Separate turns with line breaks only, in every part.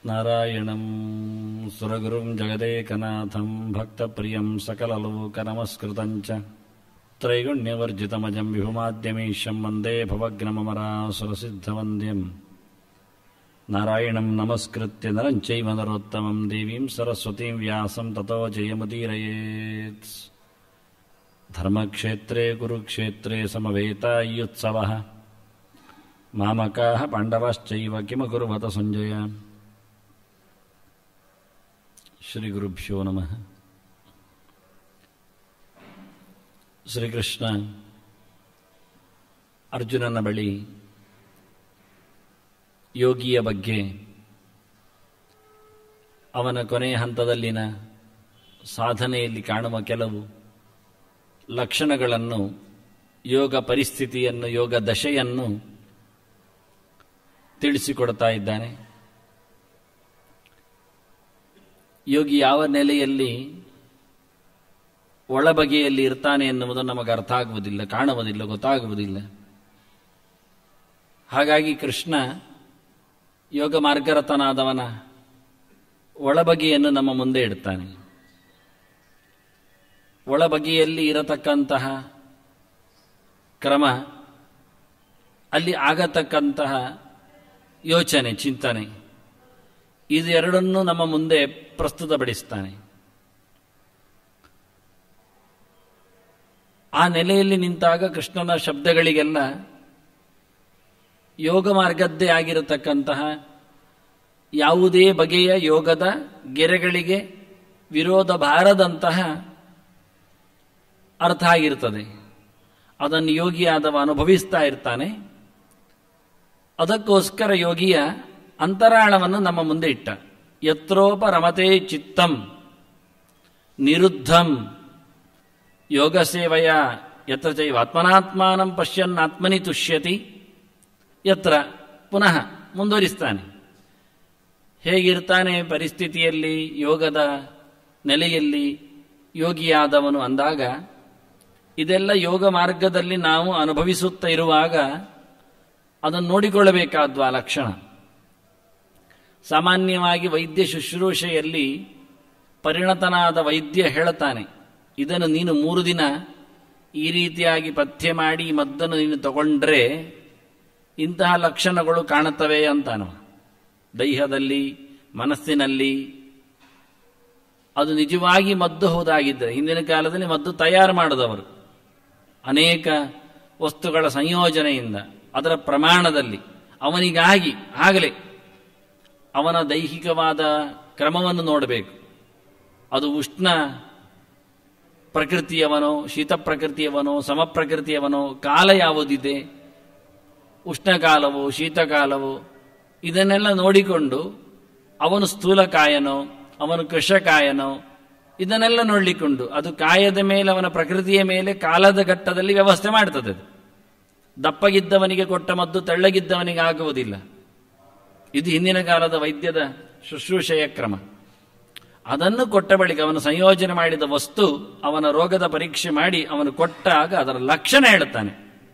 ನಾರಾಯಣಂ ಸುರಗುರುಂ ಜಗದೇಕನಾಥಂ ಭಕ್ತಪ್ರಿಯಂ ಸಕಲಲೋಕನಮಸ್ಕೃತಂಚ ತ್ರೈಗುಣ್ಯವರ್ಜಿತಮಜಂ ವಿಭುಮಾದ್ಯಮೀಶಂ ವಂದೇ ಭವಗ್ನಮರಾಸುರಸಿದ್ಧವಂದ್ಯಂ ನಾರಾಯಣಂ ನಮಸ್ಕೃತ್ಯ ನರಂ ಚೈವ ನರೋತ್ತಮಂ ದೇವೀಂ ಸರಸ್ವತೀಂ ವ್ಯಾಸಂ ತತೋ ಜಯಮುದೀರಯೇತ್. ಧರ್ಮಕ್ಷೇತ್ರೇ ಕುರುಕ್ಷೇತ್ರೇ ಸಮವೇತಾಯುತ್ಸವಃ ಮಾಮಕಾಃ ಪಾಂಡವಾಶ್ಚೈವ ಕಿಮಕುರ್ವತ ಸಂಜಯ. ಶ್ರೀ ಗುರುಭ್ಯೋ ನಮಃ. ಶ್ರೀಕೃಷ್ಣ ಅರ್ಜುನನ ಬಳಿ ಯೋಗಿಯ ಬಗ್ಗೆ, ಅವನ ಕೊನೆಯ ಹಂತದಲ್ಲಿನ ಸಾಧನೆಯಲ್ಲಿ ಕಾಣುವ ಕೆಲವು ಲಕ್ಷಣಗಳನ್ನು, ಯೋಗ ಪರಿಸ್ಥಿತಿಯನ್ನು, ಯೋಗ ದಶೆಯನ್ನು ತಿಳಿಸಿಕೊಡ್ತಾ ಇದ್ದಾನೆ. ಯೋಗಿ ಯಾವ ನೆಲೆಯಲ್ಲಿ ಒಳಬಗೆಯಲ್ಲಿ ಇರ್ತಾನೆ ಎನ್ನುವುದು ನಮಗೆ ಅರ್ಥ ಆಗುವುದಿಲ್ಲ, ಕಾಣುವುದಿಲ್ಲ, ಗೊತ್ತಾಗುವುದಿಲ್ಲ. ಹಾಗಾಗಿ ಕೃಷ್ಣ ಯೋಗ ಮಾರ್ಗರತನಾದವನ ಒಳಬಗೆಯನ್ನು ನಮ್ಮ ಮುಂದೆ ಇಡ್ತಾನೆ. ಒಳಬಗೆಯಲ್ಲಿ ಇರತಕ್ಕಂತಹ ಕ್ರಮ, ಅಲ್ಲಿ ಆಗತಕ್ಕಂತಹ ಯೋಚನೆ, ಚಿಂತನೆ, ಇದೆರಡನ್ನೂ ನಮ್ಮ ಮುಂದೆ ಪ್ರಸ್ತುತಪಡಿಸ್ತಾನೆ. ಆ ನೆಲೆಯಲ್ಲಿ ನಿಂತಾಗ ಕೃಷ್ಣನ ಶಬ್ದಗಳಿಗೆಲ್ಲ ಯೋಗ ಮಾರ್ಗದ್ದೇ ಆಗಿರತಕ್ಕಂತಹ ಯಾವುದೇ ಬಗೆಯ ಯೋಗದ ಗೆರೆಗಳಿಗೆ ವಿರೋಧ ಬಾರದಂತಹ ಅರ್ಥ ಆಗಿರ್ತದೆ. ಅದನ್ನು ಯೋಗಿಯಾದವ ಅನುಭವಿಸ್ತಾ ಇರ್ತಾನೆ. ಅದಕ್ಕೋಸ್ಕರ ಯೋಗಿಯ ಅಂತರಾಳವನ್ನು ನಮ್ಮ ಮುಂದೆ ಇಟ್ಟ. ಯತ್ರೋಪರಮತೆ ಚಿತ್ತಂ ನಿರುದ್ಧಂ ಯೋಗ ಸೇವೆಯ ಯತ್ರ ಚೈವ ಆತ್ಮನಾತ್ಮಾನಂ ಪಶ್ಯನ್ ಆತ್ಮನಿ ತುಷ್ಯತಿ ಯತ್ರ. ಪುನಃ ಮುಂದುವರಿಸ್ತಾನೆ. ಹೇಗಿರ್ತಾನೆ ಪರಿಸ್ಥಿತಿಯಲ್ಲಿ, ಯೋಗದ ನೆಲೆಯಲ್ಲಿ ಯೋಗಿಯಾದವನು ಅಂದಾಗ, ಇದೆಲ್ಲ ಯೋಗ ಮಾರ್ಗದಲ್ಲಿ ನಾವು ಅನುಭವಿಸುತ್ತಾ ಇರುವಾಗ ಅದನ್ನು ನೋಡಿಕೊಳ್ಳಬೇಕಾದ್ವ ಲಕ್ಷಣ. ಸಾಮಾನ್ಯವಾಗಿ ವೈದ್ಯ ಶುಶ್ರೂಷೆಯಲ್ಲಿ ಪರಿಣತನಾದ ವೈದ್ಯ ಹೇಳುತ್ತಾನೆ, ಇದನ್ನು ನೀನು 3 ದಿನ ಈ ರೀತಿಯಾಗಿ ಪಥ್ಯ ಮಾಡಿ ಈ ಮದ್ದನ್ನು ನೀನು ತಗೊಂಡ್ರೆ ಇಂತಹ ಲಕ್ಷಣಗಳು ಕಾಣುತ್ತವೆ ಅಂತಾನು. ದೇಹದಲ್ಲಿ, ಮನಸ್ಸಿನಲ್ಲಿ ಅದು ನಿಜವಾಗಿ ಮದ್ದು ಹೋದಾಗಿದ್ದರೆ, ಹಿಂದಿನ ಕಾಲದಲ್ಲಿ ಮದ್ದು ತಯಾರು ಮಾಡಿದವರು ಅನೇಕ ವಸ್ತುಗಳ ಸಂಯೋಜನೆಯಿಂದ, ಅದರ ಪ್ರಮಾಣದಲ್ಲಿ ಅವನಿಗಾಗಿ ಆಗಲೇ ಅವನ ದೈಹಿಕವಾದ ಕ್ರಮವನ್ನು ನೋಡಬೇಕು. ಅದು ಉಷ್ಣ ಪ್ರಕೃತಿಯವನೋ, ಶೀತ ಪ್ರಕೃತಿಯವನೋ, ಸಮ ಪ್ರಕೃತಿಯವನೋ, ಕಾಲ ಯಾವುದಿದೆ, ಉಷ್ಣಕಾಲವೋ ಶೀತಕಾಲವೋ, ಇದನ್ನೆಲ್ಲ ನೋಡಿಕೊಂಡು ಅವನು ಸ್ಥೂಲಕಾಯನೋ, ಅವನು ಕೃಶಕಾಯನೋ, ಇದನ್ನೆಲ್ಲ ನೋಡಿಕೊಂಡು ಅದು ಕಾಯದ ಮೇಲೆ, ಅವನ ಪ್ರಕೃತಿಯ ಮೇಲೆ ಕಾಲದ ಘಟ್ಟದಲ್ಲಿ ವ್ಯವಸ್ಥೆ ಮಾಡ್ತದೆ. ದಪ್ಪಗಿದ್ದವನಿಗೆ ಕೊಟ್ಟ ಮದ್ದು ತೆಳ್ಳಗಿದ್ದವನಿಗೆ ಆಗುವುದಿಲ್ಲ. ಇದು ಹಿಂದಿನ ಕಾಲದ ವೈದ್ಯದ ಶುಶ್ರೂಷೆಯ ಕ್ರಮ. ಅದನ್ನು ಕೊಟ್ಟ ಬಳಿಕ ಅವನು ಸಂಯೋಜನೆ ಮಾಡಿದ ವಸ್ತು ಅವನ ರೋಗದ ಪರೀಕ್ಷೆ ಮಾಡಿ ಅವನು ಕೊಟ್ಟಾಗ ಅದರ ಲಕ್ಷಣ ಹೇಳುತ್ತಾನೆ.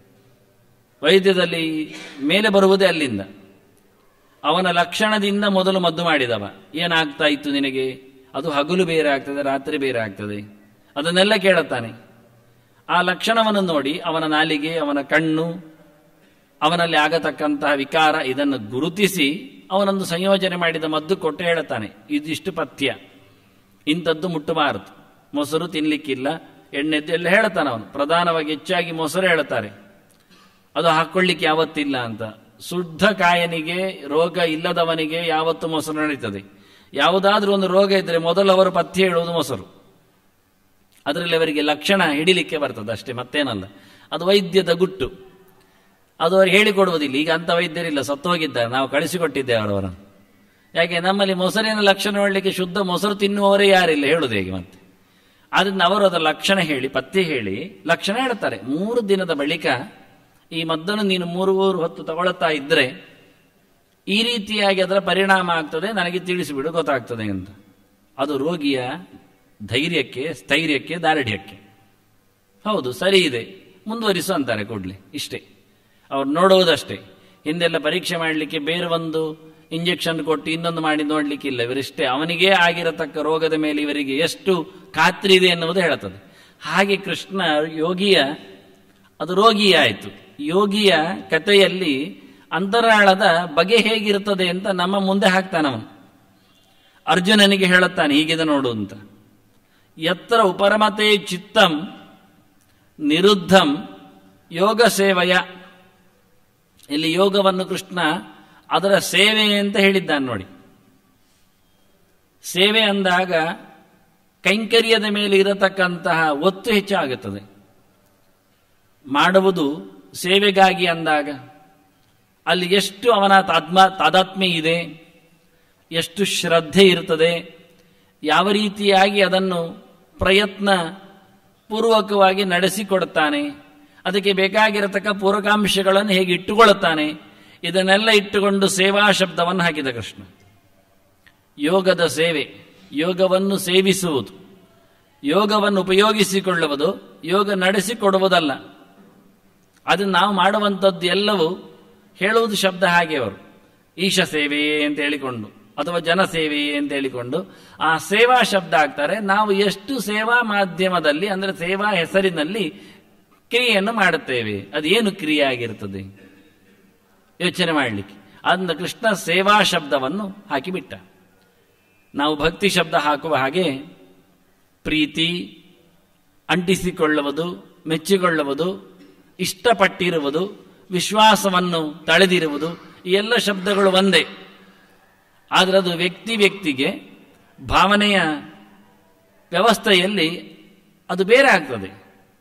ವೈದ್ಯದಲ್ಲಿ ಮೇಲೆ ಬರುವುದೇ ಅಲ್ಲಿಂದ. ಅವನ ಲಕ್ಷಣದಿಂದ ಮೊದಲು ಮದ್ದು ಮಾಡಿದವ, ಏನಾಗ್ತಾ ಇತ್ತು ನಿನಗೆ, ಅದು ಹಗಲು ಬೇರೆ ಆಗ್ತದೆ, ರಾತ್ರಿ ಬೇರೆ ಆಗ್ತದೆ, ಅದನ್ನೆಲ್ಲ ಕೇಳುತ್ತಾನೆ. ಆ ಲಕ್ಷಣವನ್ನು ನೋಡಿ ಅವನ ನಾಲಿಗೆ, ಅವನ ಕಣ್ಣು, ಅವನಲ್ಲಿ ಆಗತಕ್ಕಂತಹ ವಿಕಾರ, ಇದನ್ನು ಗುರುತಿಸಿ ಅವನೊಂದು ಸಂಯೋಜನೆ ಮಾಡಿದ ಮದ್ದು ಕೊಟ್ಟು ಹೇಳುತ್ತಾನೆ, ಇದಿಷ್ಟು ಪಥ್ಯ, ಇಂಥದ್ದು ಮುಟ್ಟಬಾರದು, ಮೊಸರು ತಿನ್ನಲಿಕ್ಕಿಲ್ಲ, ಎಣ್ಣೆದ್ದು ಎಲ್ಲ ಹೇಳ್ತಾನೆ ಅವನು. ಪ್ರಧಾನವಾಗಿ ಹೆಚ್ಚಾಗಿ ಮೊಸರು ಹೇಳುತ್ತಾರೆ, ಅದು ಹಾಕೊಳ್ಳಿಕ್ಕೆ ಯಾವತ್ತಿಲ್ಲ ಅಂತ. ಶುದ್ಧ ಕಾಯನಿಗೆ, ರೋಗ ಇಲ್ಲದವನಿಗೆ ಯಾವತ್ತು ಮೊಸರು ನಡೀತದೆ. ಯಾವುದಾದ್ರೂ ಒಂದು ರೋಗ ಇದ್ದರೆ ಮೊದಲು ಅವರು ಪಥ್ಯ ಹೇಳುವುದು ಮೊಸರು. ಅದರಲ್ಲಿ ಅವರಿಗೆ ಲಕ್ಷಣ ಹಿಡಿಲಿಕ್ಕೆ ಬರ್ತದೆ ಅಷ್ಟೇ, ಮತ್ತೇನಲ್ಲ. ಅದು ವೈದ್ಯದ ಗುಟ್ಟು, ಅದು ಅವ್ರಿಗೆ ಹೇಳಿಕೊಡುವುದಿಲ್ಲ. ಈಗ ಅಂಥ ವೈದ್ಯರಿಲ್ಲ, ಸತ್ತು ಹೋಗಿದ್ದಾರೆ, ನಾವು ಕಳಿಸಿಕೊಟ್ಟಿದ್ದೇವೆ ಅವರವರನ್ನು. ಯಾಕೆ, ನಮ್ಮಲ್ಲಿ ಮೊಸರಿನ ಲಕ್ಷಣ ನೋಡಲಿಕ್ಕೆ ಶುದ್ಧ ಮೊಸರು ತಿನ್ನುವವರೇ ಯಾರಿಲ್ಲ, ಹೇಳುವುದು ಹೇಗೆ ಮತ್ತೆ. ಆದ್ದರಿಂದ ಅವರು ಅದರ ಲಕ್ಷಣ ಹೇಳಿ, ಪಥ್ಯ ಹೇಳಿ ಲಕ್ಷಣ ಹೇಳ್ತಾರೆ. 3 ದಿನದ ಬಳಿಕ ಈ ಮದ್ದನ್ನು ನೀನು 3 ಹೊತ್ತು ತಗೊಳ್ತಾ ಇದ್ರೆ ಈ ರೀತಿಯಾಗಿ ಅದರ ಪರಿಣಾಮ ಆಗ್ತದೆ, ನನಗೆ ತಿಳಿಸಿಬಿಡು, ಗೊತ್ತಾಗ್ತದೆ ಅಂತ. ಅದು ರೋಗಿಯ ಧೈರ್ಯಕ್ಕೆ, ಸ್ಥೈರ್ಯಕ್ಕೆ, ದಾರ್ಢ್ಯಕ್ಕೆ. ಹೌದು, ಸರಿ ಇದೆ, ಮುಂದುವರಿಸು ಅಂತಾರೆ ಕೂಡಲೇ. ಇಷ್ಟೇ ಅವ್ರು ನೋಡುವುದಷ್ಟೇ. ಹಿಂದೆಲ್ಲ ಪರೀಕ್ಷೆ ಮಾಡಲಿಕ್ಕೆ ಬೇರೆ ಒಂದು ಇಂಜೆಕ್ಷನ್ ಕೊಟ್ಟು ಇನ್ನೊಂದು ಮಾಡಿ ನೋಡ್ಲಿಕ್ಕಿಲ್ಲ. ಇವರಿಷ್ಟೇ ಅವನಿಗೇ ಆಗಿರತಕ್ಕ ರೋಗದ ಮೇಲೆ ಇವರಿಗೆ ಎಷ್ಟು ಖಾತ್ರಿ ಇದೆ ಎನ್ನುವುದು ಹೇಳುತ್ತದೆ. ಹಾಗೆ ಕೃಷ್ಣ ಯೋಗಿಯ ಅದು ರೋಗಿಯ ಆಯಿತು. ಯೋಗಿಯ ಕಥೆಯಲ್ಲಿ ಅಂತರಾಳದ ಬಗೆ ಹೇಗಿರುತ್ತದೆ ಅಂತ ನಮ್ಮ ಮುಂದೆ ಹಾಕ್ತಾನವನು. ಅರ್ಜುನನಿಗೆ ಹೇಳುತ್ತಾನೆ, ಹೀಗಿದೆ ನೋಡು ಅಂತ. ಯತ್ರ ಉಪರಮತೆ ಚಿತ್ತಂ ನಿರುದ್ಧಂ ಯೋಗ ಸೇವೆಯ. ಇಲ್ಲಿ ಯೋಗವನ್ನು ಕೃಷ್ಣ ಅದರ ಸೇವೆ ಅಂತ ಹೇಳಿದ್ದಾನೆ ನೋಡಿ. ಸೇವೆ ಅಂದಾಗ ಕೈಂಕರ್ಯದ ಮೇಲೆ ಇರತಕ್ಕಂತಹ ಒತ್ತು ಹೆಚ್ಚಾಗುತ್ತದೆ. ಮಾಡುವುದು ಸೇವೆಗಾಗಿ ಅಂದಾಗ ಅಲ್ಲಿ ಎಷ್ಟು ಅವನ ತಾದಾತ್ಮ್ಯ ಇದೆ, ಎಷ್ಟು ಶ್ರದ್ಧೆ ಇರುತ್ತದೆ, ಯಾವ ರೀತಿಯಾಗಿ ಅದನ್ನು ಪ್ರಯತ್ನ ಪೂರ್ವಕವಾಗಿ ನಡೆಸಿಕೊಡುತ್ತಾನೆ, ಅದಕ್ಕೆ ಬೇಕಾಗಿರತಕ್ಕ ಪೂರಕಾಂಶಗಳನ್ನು ಹೇಗೆ ಇಟ್ಟುಕೊಳ್ಳುತ್ತಾನೆ, ಇದನ್ನೆಲ್ಲ ಇಟ್ಟುಕೊಂಡು ಸೇವಾ ಶಬ್ದವನ್ನು ಹಾಕಿದ ಕೃಷ್ಣ. ಯೋಗದ ಸೇವೆ, ಯೋಗವನ್ನು ಸೇವಿಸುವುದು, ಯೋಗವನ್ನು ಉಪಯೋಗಿಸಿಕೊಳ್ಳುವುದು, ಯೋಗ ನಡೆಸಿಕೊಡುವುದಲ್ಲ. ಅದನ್ನು ನಾವು ಮಾಡುವಂಥದ್ದು ಎಲ್ಲವೂ ಹೇಳುವುದು ಶಬ್ದ ಹಾಗೆ ಅವರು ಈಶ ಸೇವೆಯೇ ಅಂತ ಹೇಳಿಕೊಂಡು ಅಥವಾ ಜನಸೇವೆಯೇ ಅಂತ ಹೇಳಿಕೊಂಡು ಆ ಸೇವಾ ಶಬ್ದ ಆಗ್ತಾರೆ. ನಾವು ಎಷ್ಟು ಸೇವಾ ಮಾಧ್ಯಮದಲ್ಲಿ ಅಂದರೆ ಸೇವಾ ಹೆಸರಿನಲ್ಲಿ ಕ್ರಿಯೆಯನ್ನು ಮಾಡುತ್ತೇವೆ, ಅದೇನು ಕ್ರಿಯೆ ಆಗಿರ್ತದೆ ಯೋಚನೆ ಮಾಡಲಿಕ್ಕೆ. ಅದನ್ನ ಕೃಷ್ಣ ಸೇವಾ ಶಬ್ದವನ್ನು ಹಾಕಿಬಿಟ್ಟ. ನಾವು ಭಕ್ತಿ ಶಬ್ದ ಹಾಕುವ ಹಾಗೆ ಪ್ರೀತಿ, ಅಂಟಿಸಿಕೊಳ್ಳುವುದು, ಮೆಚ್ಚಿಕೊಳ್ಳುವುದು, ಇಷ್ಟಪಟ್ಟಿರುವುದು, ವಿಶ್ವಾಸವನ್ನು ತಳೆದಿರುವುದು, ಈ ಎಲ್ಲ ಶಬ್ದಗಳು ಒಂದೇ. ಆದರೆ ಅದು ವ್ಯಕ್ತಿಗೆ ಭಾವನೆಯ ವ್ಯವಸ್ಥೆಯಲ್ಲಿ ಅದು ಬೇರೆ ಆಗ್ತದೆ.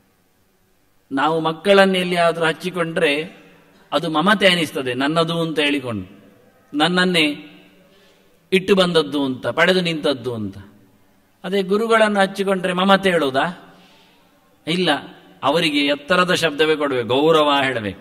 ನಾವು ಮಕ್ಕಳನ್ನು ಎಲ್ಲಿಯಾದರೂ ಹಚ್ಚಿಕೊಂಡ್ರೆ ಅದು ಮಮತೆ ಅನಿಸ್ತದೆ, ನನ್ನದು ಅಂತ ಹೇಳಿಕೊಂಡು, ನನ್ನನ್ನೇ ಇಟ್ಟು ಬಂದದ್ದು ಅಂತ, ಪಡೆದು ನಿಂತದ್ದು ಅಂತ. ಅದೇ ಗುರುಗಳನ್ನು ಹಚ್ಚಿಕೊಂಡ್ರೆ ಮಮತೆ ಹೇಳುವುದಾ? ಇಲ್ಲ, ಅವರಿಗೆ ಎತ್ತರದ ಶಬ್ದವೇ ಕೊಡಬೇಕು, ಗೌರವ ಹೇಳಬೇಕು.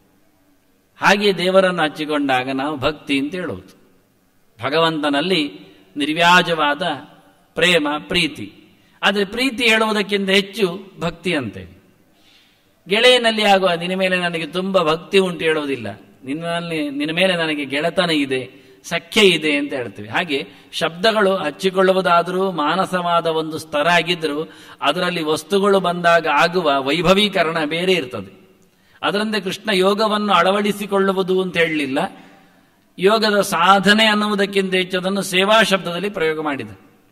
ಹಾಗೆ ದೇವರನ್ನು ಹಚ್ಚಿಕೊಂಡಾಗ ನಾವು ಭಕ್ತಿ ಅಂತ ಹೇಳುವುದು. ಭಗವಂತನಲ್ಲಿ ನಿರ್ವ್ಯಾಜವಾದ ಪ್ರೇಮ, ಪ್ರೀತಿ. ಆದರೆ ಪ್ರೀತಿ ಹೇಳುವುದಕ್ಕಿಂತ ಹೆಚ್ಚು ಭಕ್ತಿ ಅಂತೇಳಿ. ಗೆಳೆಯನಲ್ಲಿ ಆಗುವ ನಿನ್ನ ಮೇಲೆ ನನಗೆ ತುಂಬ ಭಕ್ತಿ ಉಂಟು ಹೇಳುವುದಿಲ್ಲ, ನಿನ್ನ ಮೇಲೆ ನನಗೆ ಗೆಳೆತನ ಇದೆ, ಸಖ್ಯ ಇದೆ ಅಂತ ಹೇಳ್ತೀವಿ. ಹಾಗೆ ಶಬ್ದಗಳು ಹಚ್ಚಿಕೊಳ್ಳುವುದಾದರೂ ಮಾನಸವಾದ ಒಂದು ಸ್ತರ ಆಗಿದ್ದರೂ ಅದರಲ್ಲಿ ವಸ್ತುಗಳು ಬಂದಾಗ ಆಗುವ ವೈಭವೀಕರಣ ಬೇರೆ ಇರ್ತದೆ. ಅದರಂತೆ ಕೃಷ್ಣ ಯೋಗವನ್ನು ಅಳವಡಿಸಿಕೊಳ್ಳುವುದು ಅಂತ ಹೇಳಲಿಲ್ಲ, ಯೋಗದ ಸಾಧನೆ ಅನ್ನುವುದಕ್ಕಿಂತ ಹೆಚ್ಚು ಅದನ್ನು ಸೇವಾ ಶಬ್ದದಲ್ಲಿ ಪ್ರಯೋಗ ಮಾಡಿದ.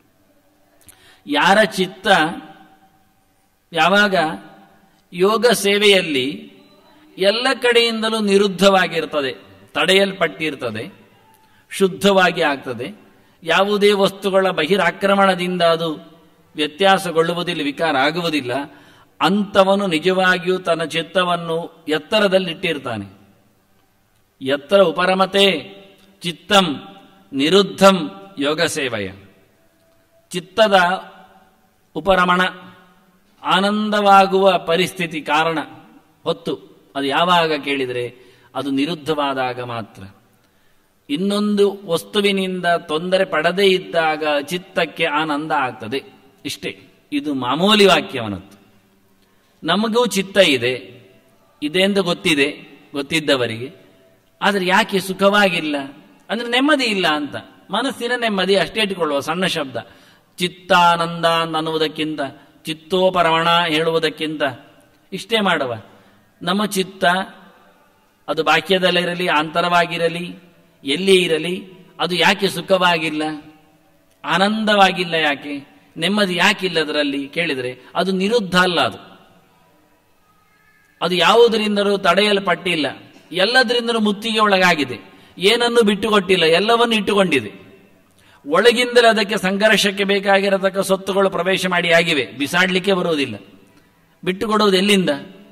ಯಾರ ಚಿತ್ತ ಯಾವಾಗ ಯೋಗ ಸೇವೆಯಲ್ಲಿ ಎಲ್ಲ ಕಡೆಯಿಂದಲೂ ನಿರುದ್ಧವಾಗಿರ್ತದೆ, ತಡೆಯಲ್ಪಟ್ಟಿರ್ತದೆ, ಶುದ್ಧವಾಗಿ ಆಗ್ತದೆ, ಯಾವುದೇ ವಸ್ತುಗಳ ಬಹಿರಾಕ್ರಮಣದಿಂದ ಅದು ವ್ಯತ್ಯಾಸಗೊಳ್ಳುವುದಿಲ್ಲ, ವಿಕಾರ ಆಗುವುದಿಲ್ಲ, ಅಂಥವನು ನಿಜವಾಗಿಯೂ ತನ್ನ ಚಿತ್ತವನ್ನು ಎತ್ತರದಲ್ಲಿಟ್ಟಿರ್ತಾನೆ. ಎತ್ತರ ಉಪರಮತೆ ಚಿತ್ತಂ ನಿರುದ್ಧಂ ಯೋಗ ಸೇವೆಯ. ಚಿತ್ತದ ಉಪರಮಣ, ಆನಂದವಾಗುವ ಪರಿಸ್ಥಿತಿ ಕಾರಣ ಹೊತ್ತು ಅದು ಯಾವಾಗ ಕೇಳಿದರೆ ಅದು ನಿರುದ್ಧವಾದಾಗ ಮಾತ್ರ. ಇನ್ನೊಂದು ವಸ್ತುವಿನಿಂದ ತೊಂದರೆ ಪಡದೇ ಇದ್ದಾಗ ಚಿತ್ತಕ್ಕೆ ಆನಂದ ಆಗ್ತದೆ. ಇಷ್ಟೇ, ಇದು ಮಾಮೂಲಿ ವಾಕ್ಯವನದ್ದು. ನಮಗೂ ಚಿತ್ತ ಇದೆ ಎಂದು ಗೊತ್ತಿದೆ, ಗೊತ್ತಿದ್ದವರಿಗೆ. ಆದರೆ ಯಾಕೆ ಸುಖವಾಗಿಲ್ಲ ಅಂದರೆ ನೆಮ್ಮದಿ ಇಲ್ಲ ಅಂತ. ಮನಸ್ಸಿನ ನೆಮ್ಮದಿ ಅಷ್ಟೇ ಇಟ್ಟುಕೊಳ್ಳುವ ಸಣ್ಣ ಶಬ್ದ. ಚಿತ್ತಾನಂದ ಅನ್ನುವುದಕ್ಕಿಂತ, ಚಿತ್ತೋಪರಮಣ ಹೇಳುವುದಕ್ಕಿಂತ ಇಷ್ಟೇ ಮಾಡುವ. ನಮ್ಮ ಚಿತ್ತ ಅದು ಬಾಕ್ಯದಲ್ಲಿರಲಿ, ಆಂತರವಾಗಿರಲಿ, ಎಲ್ಲಿ ಇರಲಿ, ಅದು ಯಾಕೆ ಸುಖವಾಗಿಲ್ಲ, ಆನಂದವಾಗಿಲ್ಲ, ಯಾಕೆ ನೆಮ್ಮದಿ ಯಾಕಿಲ್ಲ ಅದರಲ್ಲಿ ಕೇಳಿದರೆ ಅದು ನಿರುದ್ಧ ಅಲ್ಲ. ಅದು ಯಾವುದರಿಂದಲೂ ತಡೆಯಲ್ಪಟ್ಟಿಲ್ಲ, ಎಲ್ಲದರಿಂದಲೂ ಮುತ್ತಿಗೆ ಒಳಗಾಗಿದೆ, ಏನನ್ನು ಬಿಟ್ಟುಕೊಟ್ಟಿಲ್ಲ, ಎಲ್ಲವನ್ನು ಇಟ್ಟುಕೊಂಡಿದೆ. ಒಳಗಿಂದಲೇ ಅದಕ್ಕೆ ಸಂಘರ್ಷಕ್ಕೆ ಬೇಕಾಗಿರತಕ್ಕ ಸೊತ್ತುಗಳು ಪ್ರವೇಶ ಮಾಡಿ ಆಗಿವೆ, ಬಿಸಾಡಲಿಕ್ಕೆ ಬರುವುದಿಲ್ಲ. ಬಿಟ್ಟುಕೊಡುವುದು ಎಲ್ಲಿಂದ?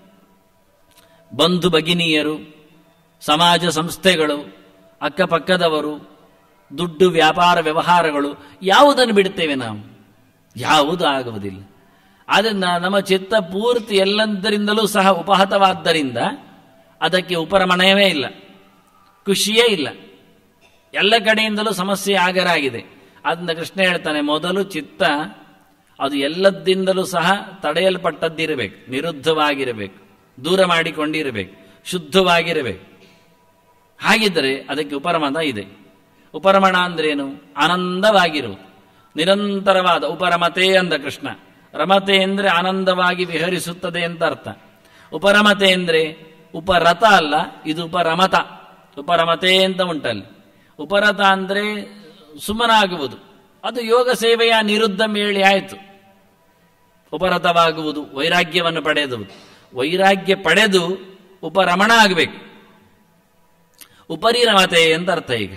ಬಂಧು ಭಗಿನಿಯರು, ಸಮಾಜ ಸಂಸ್ಥೆಗಳು, ಅಕ್ಕಪಕ್ಕದವರು, ದುಡ್ಡು, ವ್ಯಾಪಾರ ವ್ಯವಹಾರಗಳು, ಯಾವುದನ್ನು ಬಿಡುತ್ತೇವೆ ನಾವು? ಯಾವುದೂ ಆಗುವುದಿಲ್ಲ. ಆದ್ದರಿಂದ ನಮ್ಮ ಚಿತ್ತ ಪೂರ್ತಿ ಎಲ್ಲದರಿಂದಲೂ ಸಹ ಉಪಹತವಾದ್ದರಿಂದ ಅದಕ್ಕೆ ಉಪರಮಣವೇ ಇಲ್ಲ, ಖುಷಿಯೇ ಇಲ್ಲ, ಎಲ್ಲ ಕಡೆಯಿಂದಲೂ ಸಮಸ್ಯೆ ಆಗರಾಗಿದೆ. ಅದನ್ನ ಕೃಷ್ಣ ಹೇಳ್ತಾನೆ, ಮೊದಲು ಚಿತ್ತ ಅದು ಎಲ್ಲದಿಂದಲೂ ಸಹ ತಡೆಯಲ್ಪಟ್ಟದ್ದಿರಬೇಕು, ನಿರುದ್ಧವಾಗಿರಬೇಕು, ದೂರ ಮಾಡಿಕೊಂಡಿರಬೇಕು, ಶುದ್ಧವಾಗಿರಬೇಕು. ಹಾಗಿದ್ದರೆ ಅದಕ್ಕೆ ಉಪರಮದ ಇದೆ. ಉಪರಮಣ ಅಂದ್ರೇನು? ಆನಂದವಾಗಿರುವುದು, ನಿರಂತರವಾದ. ಉಪರಮತೆ ಅಂದ ಕೃಷ್ಣ. ರಮತೆ ಅಂದರೆ ಆನಂದವಾಗಿ ವಿಹರಿಸುತ್ತದೆ ಅಂತ ಅರ್ಥ. ಉಪರಮತೆ ಅಂದರೆ ಉಪರಥ ಅಲ್ಲ, ಇದು ಉಪರಮತ. ಉಪರಮತೆ ಅಂತ ಉಂಟಲ್ಲಿ. ಉಪರಥ ಅಂದರೆ ಸುಮ್ಮನಾಗುವುದು, ಅದು ಯೋಗ ಸೇವೆಯ ನಿರುದ್ಧ ಮೇಳಿ ಆಯಿತು. ಉಪರಥವಾಗುವುದು ವೈರಾಗ್ಯವನ್ನು ಪಡೆಯುವುದು. ವೈರಾಗ್ಯ ಪಡೆದು ಉಪರಮಣ ಆಗಬೇಕು. ಉಪರಿರಮತೆ ಅಂತ ಅರ್ಥ. ಈಗ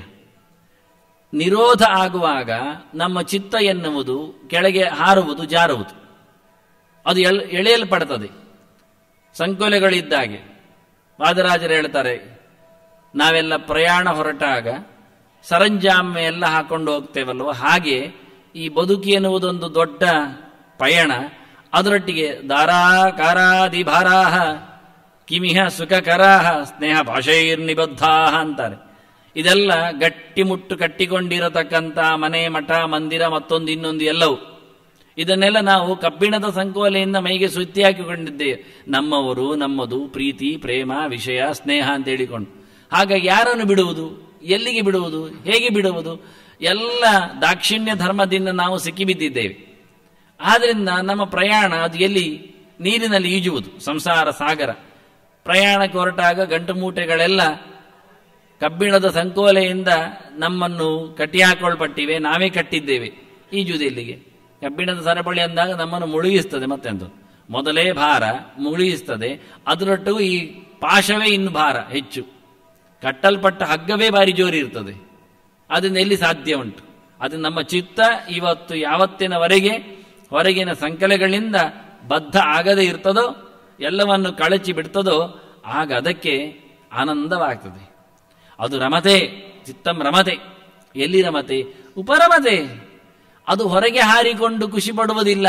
ನಿರೋಧ ಆಗುವಾಗ ನಮ್ಮ ಚಿತ್ತ ಎನ್ನುವುದು ಕೆಳಗೆ ಹಾರುವುದು, ಜಾರುವುದು, ಅದು ಎಳೆಯಲ್ಪಡ್ತದೆ. ಸಂಕೋಲೆಗಳಿದ್ದಾಗೆ ವಾದರಾಜರು ಹೇಳ್ತಾರೆ, ನಾವೆಲ್ಲ ಪ್ರಯಾಣ ಹೊರಟಾಗ ಸರಂಜಾಮೆ ಎಲ್ಲ ಹಾಕೊಂಡು ಹೋಗ್ತೇವಲ್ವ, ಹಾಗೆ ಈ ಬದುಕಿ ಎನ್ನುವುದೊಂದು ದೊಡ್ಡ ಪಯಣ. ಅದರೊಟ್ಟಿಗೆ ದಾರಾಕಾರಾದಿ ಭಾರಾಹ ಕಿಮಿಹ ಸುಖಕರಾಹ ಸ್ನೇಹ ಭಾಷೈರ್ನಿಬದ್ಧಾಹ ಅಂತಾರೆ. ಇದೆಲ್ಲ ಗಟ್ಟಿಮುಟ್ಟು ಕಟ್ಟಿಕೊಂಡಿರತಕ್ಕಂಥ ಮನೆ, ಮಠ, ಮಂದಿರ, ಮತ್ತೊಂದು ಇನ್ನೊಂದು ಎಲ್ಲವೂ. ಇದನ್ನೆಲ್ಲ ನಾವು ಕಬ್ಬಿಣದ ಸಂಕೋಲೆಯಿಂದ ಮೈಗೆ ಸುತ್ತಿ ಹಾಕಿಕೊಂಡಿದ್ದೇವೆ. ನಮ್ಮವರು, ನಮ್ಮದು, ಪ್ರೀತಿ, ಪ್ರೇಮ, ವಿಷಯ, ಸ್ನೇಹ ಅಂತ ಹೇಳಿಕೊಂಡು. ಹಾಗಾಗಿ ಯಾರನ್ನು ಬಿಡುವುದು, ಎಲ್ಲಿಗೆ ಬಿಡುವುದು, ಹೇಗೆ ಬಿಡುವುದು? ಎಲ್ಲ ದಾಕ್ಷಿಣ್ಯ ಧರ್ಮದಿಂದ ನಾವು ಸಿಕ್ಕಿಬಿದ್ದಿದ್ದೇವೆ. ಆದ್ರಿಂದ ನಮ್ಮ ಪ್ರಯಾಣ ಅದು ಎಲ್ಲಿ? ನೀರಿನಲ್ಲಿ ಈಜುವುದು, ಸಂಸಾರ ಸಾಗರ. ಪ್ರಯಾಣಕ್ಕೆ ಹೊರಟಾಗ ಗಂಟು ಮೂಟೆಗಳೆಲ್ಲ ಕಬ್ಬಿಣದ ಸಂಕೋಲೆಯಿಂದ ನಮ್ಮನ್ನು ಕಟ್ಟಿಹಾಕೊಳ್ಪಟ್ಟಿವೆ, ನಾವೇ ಕಟ್ಟಿದ್ದೇವೆ. ಈಜುವುದು ಎಲ್ಲಿಗೆ? ಕಬ್ಬಿಣದ ಸರಪಳಿ ಅಂದಾಗ ನಮ್ಮನ್ನು ಮುಳುಗಿಸ್ತದೆ. ಮತ್ತೆಂದು ಮೊದಲೇ ಭಾರ ಮುಳುಗಿಸ್ತದೆ, ಅದರೊಟ್ಟಿಗೂ ಈ ಪಾಶವೇ ಇನ್ನು ಭಾರ ಹೆಚ್ಚು. ಕಟ್ಟಲ್ಪಟ್ಟ ಹಗ್ಗವೇ ಬಾರಿ ಜೋರಿ ಇರ್ತದೆ. ಅದನ್ನ ಎಲ್ಲಿ ಸಾಧ್ಯ ಉಂಟು? ಅದು ನಮ್ಮ ಚಿತ್ತ ಇವತ್ತು ಯಾವತ್ತಿನವರೆಗೆ ಹೊರಗಿನ ಸಂಕಲೆಗಳಿಂದ ಬದ್ಧ ಆಗದೇ ಇರ್ತದೋ, ಎಲ್ಲವನ್ನು ಕಳಚಿ ಬಿಡ್ತದೋ, ಆಗ ಅದಕ್ಕೆ ಆನಂದವಾಗ್ತದೆ. ಅದು ರಮತೆ, ಚಿತ್ತಂ ರಮತೆ. ಎಲ್ಲಿ ರಮತೆ? ಉಪರಮತೆ. ಅದು ಹೊರಗೆ ಹಾರಿಕೊಂಡು ಖುಷಿ ಪಡುವುದಿಲ್ಲ.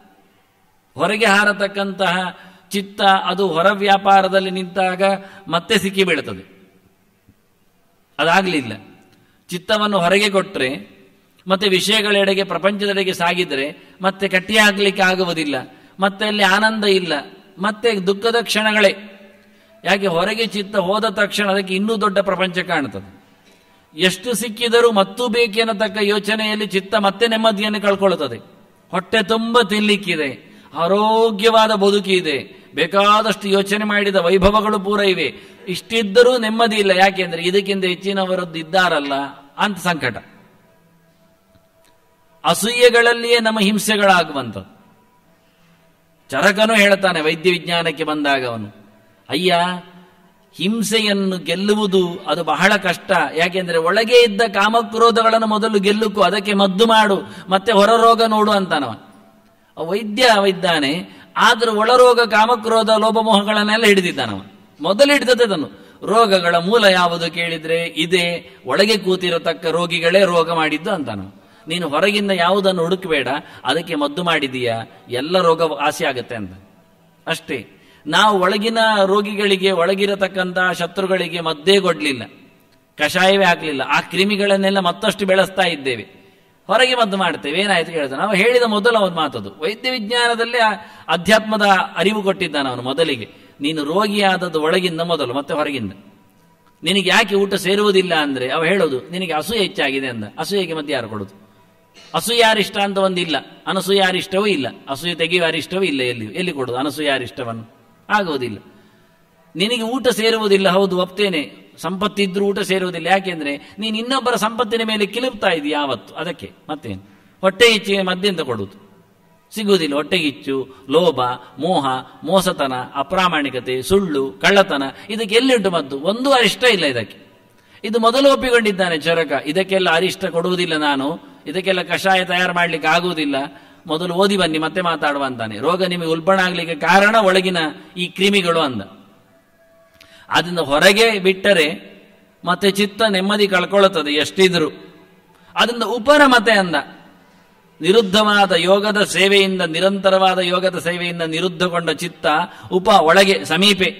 ಹೊರಗೆ ಹಾರತಕ್ಕಂತಹ ಚಿತ್ತ ಅದು ಹೊರ ವ್ಯಾಪಾರದಲ್ಲಿ ನಿಂತಾಗ ಮತ್ತೆ ಸಿಕ್ಕಿ ಬೀಳುತ್ತದೆ. ಅದಾಗಲಿಲ್ಲ. ಚಿತ್ತವನ್ನು ಹೊರಗೆ ಕೊಟ್ಟರೆ ಮತ್ತೆ ವಿಷಯಗಳೆಡೆಗೆ, ಪ್ರಪಂಚದೆಡೆಗೆ ಸಾಗಿದರೆ ಮತ್ತೆ ಕಟ್ಟಿ ಹಾಕಲಿಕ್ಕೆ ಆಗುವುದಿಲ್ಲ. ಮತ್ತೆ ಅಲ್ಲಿ ಆನಂದ ಇಲ್ಲ, ಮತ್ತೆ ದುಃಖದ ಕ್ಷಣಗಳೇ. ಯಾಕೆ? ಹೊರಗೆ ಚಿತ್ತ ಹೋದ ತಕ್ಷಣ ಅದಕ್ಕೆ ಇನ್ನೂ ದೊಡ್ಡ ಪ್ರಪಂಚ ಕಾಣುತ್ತದೆ. ಎಷ್ಟು ಸಿಕ್ಕಿದರೂ ಮತ್ತೂ ಬೇಕೆನ್ನತಕ್ಕ ಯೋಚನೆಯಲ್ಲಿ ಚಿತ್ತ ಮತ್ತೆ ನೆಮ್ಮದಿಯನ್ನು ಕಳ್ಕೊಳ್ಳುತ್ತದೆ. ಹೊಟ್ಟೆ ತುಂಬ ತಿನ್ಲಿಕ್ಕಿದೆ, ಆರೋಗ್ಯವಾದ ಬದುಕಿದೆ, ಬೇಕಾದಷ್ಟು ಯೋಚನೆ ಮಾಡಿದ ವೈಭವಗಳು ಪೂರ ಇವೆ. ಇಷ್ಟಿದ್ದರೂ ನೆಮ್ಮದಿ ಇಲ್ಲ. ಯಾಕೆಂದ್ರೆ ಇದಕ್ಕಿಂತ ಹೆಚ್ಚಿನವರದ್ದು ಇದ್ದಾರಲ್ಲ ಅಂತ ಸಂಕಟ. ಅಸೂಯೆಗಳಲ್ಲಿಯೇ ನಮ್ಮ ಹಿಂಸೆಗಳಾಗುವಂಥದ್ದು. ಚರಕನು ಹೇಳ್ತಾನೆ ವೈದ್ಯ ವಿಜ್ಞಾನಕ್ಕೆ ಬಂದಾಗ, ಅವನು ಅಯ್ಯ, ಹಿಂಸೆಯನ್ನು ಗೆಲ್ಲುವುದು ಅದು ಬಹಳ ಕಷ್ಟ. ಯಾಕೆಂದ್ರೆ ಒಳಗೆ ಇದ್ದ ಕಾಮಕ್ರೋಧಗಳನ್ನು ಮೊದಲು ಗೆಲ್ಲುಕು, ಅದಕ್ಕೆ ಮದ್ದು ಮಾಡು, ಮತ್ತೆ ಹೊರ ರೋಗ ನೋಡು ಅಂತಾನವ. ವೈದ್ಯ ಇದ್ದಾನೆ, ಆದ್ರೂ ಒಳರೋಗ ಕಾಮಕ್ರೋಧ ಲೋಭಮೋಹಗಳನ್ನೆಲ್ಲ ಹಿಡಿದಿದ್ದಾನವ. ಮೊದಲು ಹಿಡಿದದನ್ನು. ರೋಗಗಳ ಮೂಲ ಯಾವುದು ಕೇಳಿದ್ರೆ ಇದೇ ಒಳಗೆ ಕೂತಿರತಕ್ಕ ರೋಗಿಗಳೇ ರೋಗ ಮಾಡಿದ್ದು ಅಂತಾನವ. ನೀನು ಹೊರಗಿಂದ ಯಾವುದನ್ನು ಹುಡುಕಬೇಡ, ಅದಕ್ಕೆ ಮದ್ದು ಮಾಡಿದೀಯಾ, ಎಲ್ಲ ರೋಗ ವಾಸಿ ಆಗತ್ತೆ ಅಂತ ಅಷ್ಟೇ. ನಾವು ಒಳಗಿನ ರೋಗಿಗಳಿಗೆ, ಒಳಗಿರತಕ್ಕಂತಹ ಶತ್ರುಗಳಿಗೆ ಮದ್ದೇ ಕೊಡ್ಲಿಲ್ಲ, ಕಷಾಯವೇ ಹಾಕಲಿಲ್ಲ. ಆ ಕ್ರಿಮಿಗಳನ್ನೆಲ್ಲ ಮತ್ತಷ್ಟು ಬೆಳೆಸ್ತಾ ಇದ್ದೇವೆ, ಹೊರಗೆ ಮದ್ದು ಮಾಡ್ತೇವೆ. ಏನಾಯ್ತು ಕೇಳ್ತಾನೆ. ನಾವು ಹೇಳಿದ ಮೊದಲು ಅವನು ಮಾತದು. ವೈದ್ಯ ವಿಜ್ಞಾನದಲ್ಲೇ ಅಧ್ಯಾತ್ಮದ ಅರಿವು ಕೊಟ್ಟಿದ್ದಾನೆ ಅವನು. ಮೊದಲಿಗೆ ನೀನು ರೋಗಿಯಾದದ್ದು ಒಳಗಿಂದ ಮೊದಲು, ಮತ್ತೆ ಹೊರಗಿಂದ. ನಿನಗೆ ಯಾಕೆ ಊಟ ಸೇರುವುದಿಲ್ಲ ಅಂದ್ರೆ ಅವ ಹೇಳೋದು ನಿನಗೆ ಅಸೂಯೆ ಹೆಚ್ಚಾಗಿದೆ ಅಂದ. ಅಸೂಯೆಗೆ ಮದ್ದು ಯಾರು ಕೊಡೋದು? ಅಸೂಯಾರಿಷ್ಟ ಅಂತ ಒಂದಿಲ್ಲ, ಅನಸೂಯಾರಿಷ್ಟವೂ ಇಲ್ಲ, ಅಸೂಯೆ ತೆಗೆಯುವಾರಿಷ್ಟವೂ ಇಲ್ಲ. ಎಲ್ಲಿ ಕೊಡೋದು ಅನಸೂಯಾರಿಷ್ಟವನ್ನು? ಆಗುವುದಿಲ್ಲ. ನಿನಗೆ ಊಟ ಸೇರುವುದಿಲ್ಲ, ಹೌದು ಒಪ್ತೇನೆ. ಸಂಪತ್ತಿದ್ರೂ ಊಟ ಸೇರುವುದಿಲ್ಲ. ಯಾಕೆಂದ್ರೆ ನೀನು ಇನ್ನೊಬ್ಬರ ಸಂಪತ್ತಿನ ಮೇಲೆ ಕಿಲುಪ್ತಾ ಇದ್ದೀಯ ಯಾವತ್ತು. ಅದಕ್ಕೆ ಮತ್ತೇನು? ಹೊಟ್ಟೆ ಇಚ್ಛೆಗೆ ಮದ್ದೆಂತ ಕೊಡುವುದು? ಸಿಗುವುದಿಲ್ಲ. ಹೊಟ್ಟೆಗಿಚ್ಚು, ಲೋಭ, ಮೋಹ, ಮೋಸತನ, ಅಪ್ರಾಮಾಣಿಕತೆ, ಸುಳ್ಳು, ಕಳ್ಳತನ, ಇದಕ್ಕೆ ಎಲ್ಲಿಂಟು ಮದ್ದು? ಒಂದೂ ಅರಿಷ್ಟ ಇಲ್ಲ ಇದಕ್ಕೆ. ಇದು ಮೊದಲು ಒಪ್ಪಿಕೊಂಡಿದ್ದಾನೆ ಚರಕ. ಇದಕ್ಕೆಲ್ಲ ಅರಿಷ್ಟ ಕೊಡುವುದಿಲ್ಲ ನಾನು, ಇದಕ್ಕೆಲ್ಲ ಕಷಾಯ ತಯಾರು ಮಾಡ್ಲಿಕ್ಕೆ ಆಗುವುದಿಲ್ಲ, ಮೊದಲು ಓದಿ ಬನ್ನಿ ಮತ್ತೆ ಮಾತಾಡುವ ಅಂತಾನೆ. ರೋಗ ನಿಮಗೆ ಉಲ್ಬಣ ಆಗ್ಲಿಕ್ಕೆ ಕಾರಣ ಒಳಗಿನ ಈ ಕ್ರಿಮಿಗಳು ಅಂದ. ಅದರಿಂದ ಹೊರಗೆ ಬಿಟ್ಟರೆ ಮತ್ತೆ ಚಿತ್ತ ನೆಮ್ಮದಿ ಕಳ್ಕೊಳ್ಳುತ್ತದೆ ಎಷ್ಟಿದ್ರು. ಅದರಿಂದ ಉಪರಮತೆ ಅಂದ. ನಿರುದ್ಧವಾದ ಯೋಗದ ಸೇವೆಯಿಂದ, ನಿರಂತರವಾದ ಯೋಗದ ಸೇವೆಯಿಂದ ನಿರುದ್ಧಗೊಂಡ ಚಿತ್ತ ಒಳಗೆ ಸಮೀಪೆ,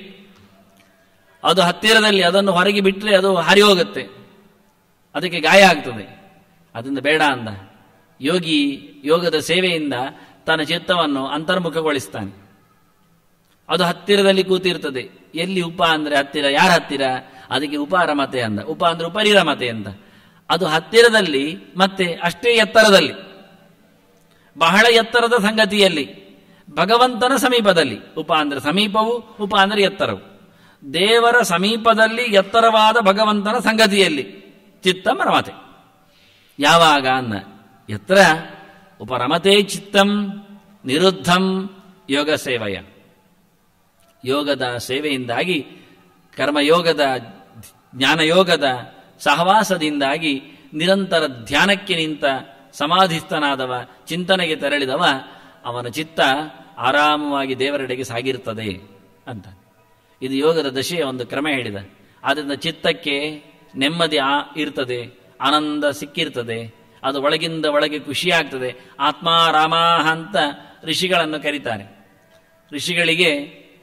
ಅದು ಹತ್ತಿರದಲ್ಲಿ. ಅದನ್ನು ಹೊರಗೆ ಬಿಟ್ಟರೆ ಅದು ಹಾರಿ ಹೋಗುತ್ತೆ, ಅದಕ್ಕೆ ಗಾಯ ಆಗ್ತದೆ. ಅದರಿಂದ ಬೇಡ ಅಂದ. ಯೋಗಿ ಯೋಗದ ಸೇವೆಯಿಂದ ತನ್ನ ಚಿತ್ತವನ್ನು ಅಂತರ್ಮುಖಗೊಳಿಸ್ತಾನೆ. ಅದು ಹತ್ತಿರದಲ್ಲಿ ಕೂತಿರ್ತದೆ. ಎಲ್ಲಿ ಉಪ ಅಂದ್ರೆ ಹತ್ತಿರ, ಯಾರ ಹತ್ತಿರ? ಅದಕ್ಕೆ ಉಪರಮತೆ ಅಂದ. ಉಪ ಅಂದ್ರೆ ಉಪರಿರಮತೆ ಅಂತ. ಅದು ಹತ್ತಿರದಲ್ಲಿ ಮತ್ತೆ ಅಷ್ಟೇ ಎತ್ತರದಲ್ಲಿ, ಬಹಳ ಎತ್ತರದ ಸಂಗತಿಯಲ್ಲಿ, ಭಗವಂತನ ಸಮೀಪದಲ್ಲಿ. ಉಪ ಅಂದರೆ ಸಮೀಪವು, ಉಪ ಅಂದರೆ ಎತ್ತರವು. ದೇವರ ಸಮೀಪದಲ್ಲಿ ಎತ್ತರವಾದ ಭಗವಂತನ ಸಂಗತಿಯಲ್ಲಿ ಚಿತ್ತಂ ರಮತೆ. ಯಾವಾಗ ಅನ್ನ ಎತ್ತರ ಉಪರಮತೆ ಚಿತ್ತಂ ನಿರುದ್ಧಂ ಯೋಗ ಸೇವೆಯ. ಯೋಗದ ಸೇವೆಯಿಂದಾಗಿ, ಕರ್ಮಯೋಗದ, ಜ್ಞಾನಯೋಗದ ಸಹವಾಸದಿಂದಾಗಿ ನಿರಂತರ ಧ್ಯಾನಕ್ಕೆ ನಿಂತ ಸಮಾಧಿಸ್ಥನಾದವ, ಚಿಂತನೆಗೆ ತೆರಳಿದವ, ಅವನ ಚಿತ್ತ ಆರಾಮವಾಗಿ ದೇವರೆಡೆಗೆ ಸಾಗಿರ್ತದೆ ಅಂತ. ಇದು ಯೋಗದ ದಶೆಯ ಒಂದು ಕ್ರಮ ಹೇಳಿದ. ಆದ್ದರಿಂದ ಚಿತ್ತಕ್ಕೆ ನೆಮ್ಮದಿ ಇರ್ತದೆ, ಆನಂದ ಸಿಕ್ಕಿರ್ತದೆ, ಅದು ಒಳಗಿಂದ ಒಳಗೆ ಖುಷಿಯಾಗ್ತದೆ. ಆತ್ಮಾರಾಮಾಹ ಅಂತ ಋಷಿಗಳನ್ನು ಕರೀತಾರೆ. ಋಷಿಗಳಿಗೆ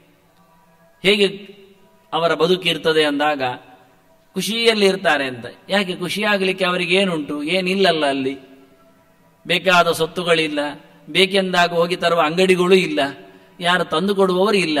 ಹೇಗೆ ಅವರ ಬದುಕಿರ್ತದೆ ಅಂದಾಗ ಖುಷಿಯಲ್ಲಿ ಇರ್ತಾರೆ ಅಂತ. ಯಾಕೆ ಖುಷಿಯಾಗಲಿಕ್ಕೆ ಅವರಿಗೆ ಏನುಂಟು? ಏನಿಲ್ಲಲ್ಲ. ಅಲ್ಲಿ ಬೇಕಾದ ಸೊತ್ತುಗಳಿಲ್ಲ, ಬೇಕೆಂದಾಗ ಹೋಗಿ ತರುವ ಅಂಗಡಿಗಳೂ ಇಲ್ಲ, ಯಾರು ತಂದು ಕೊಡುವವರು ಇಲ್ಲ,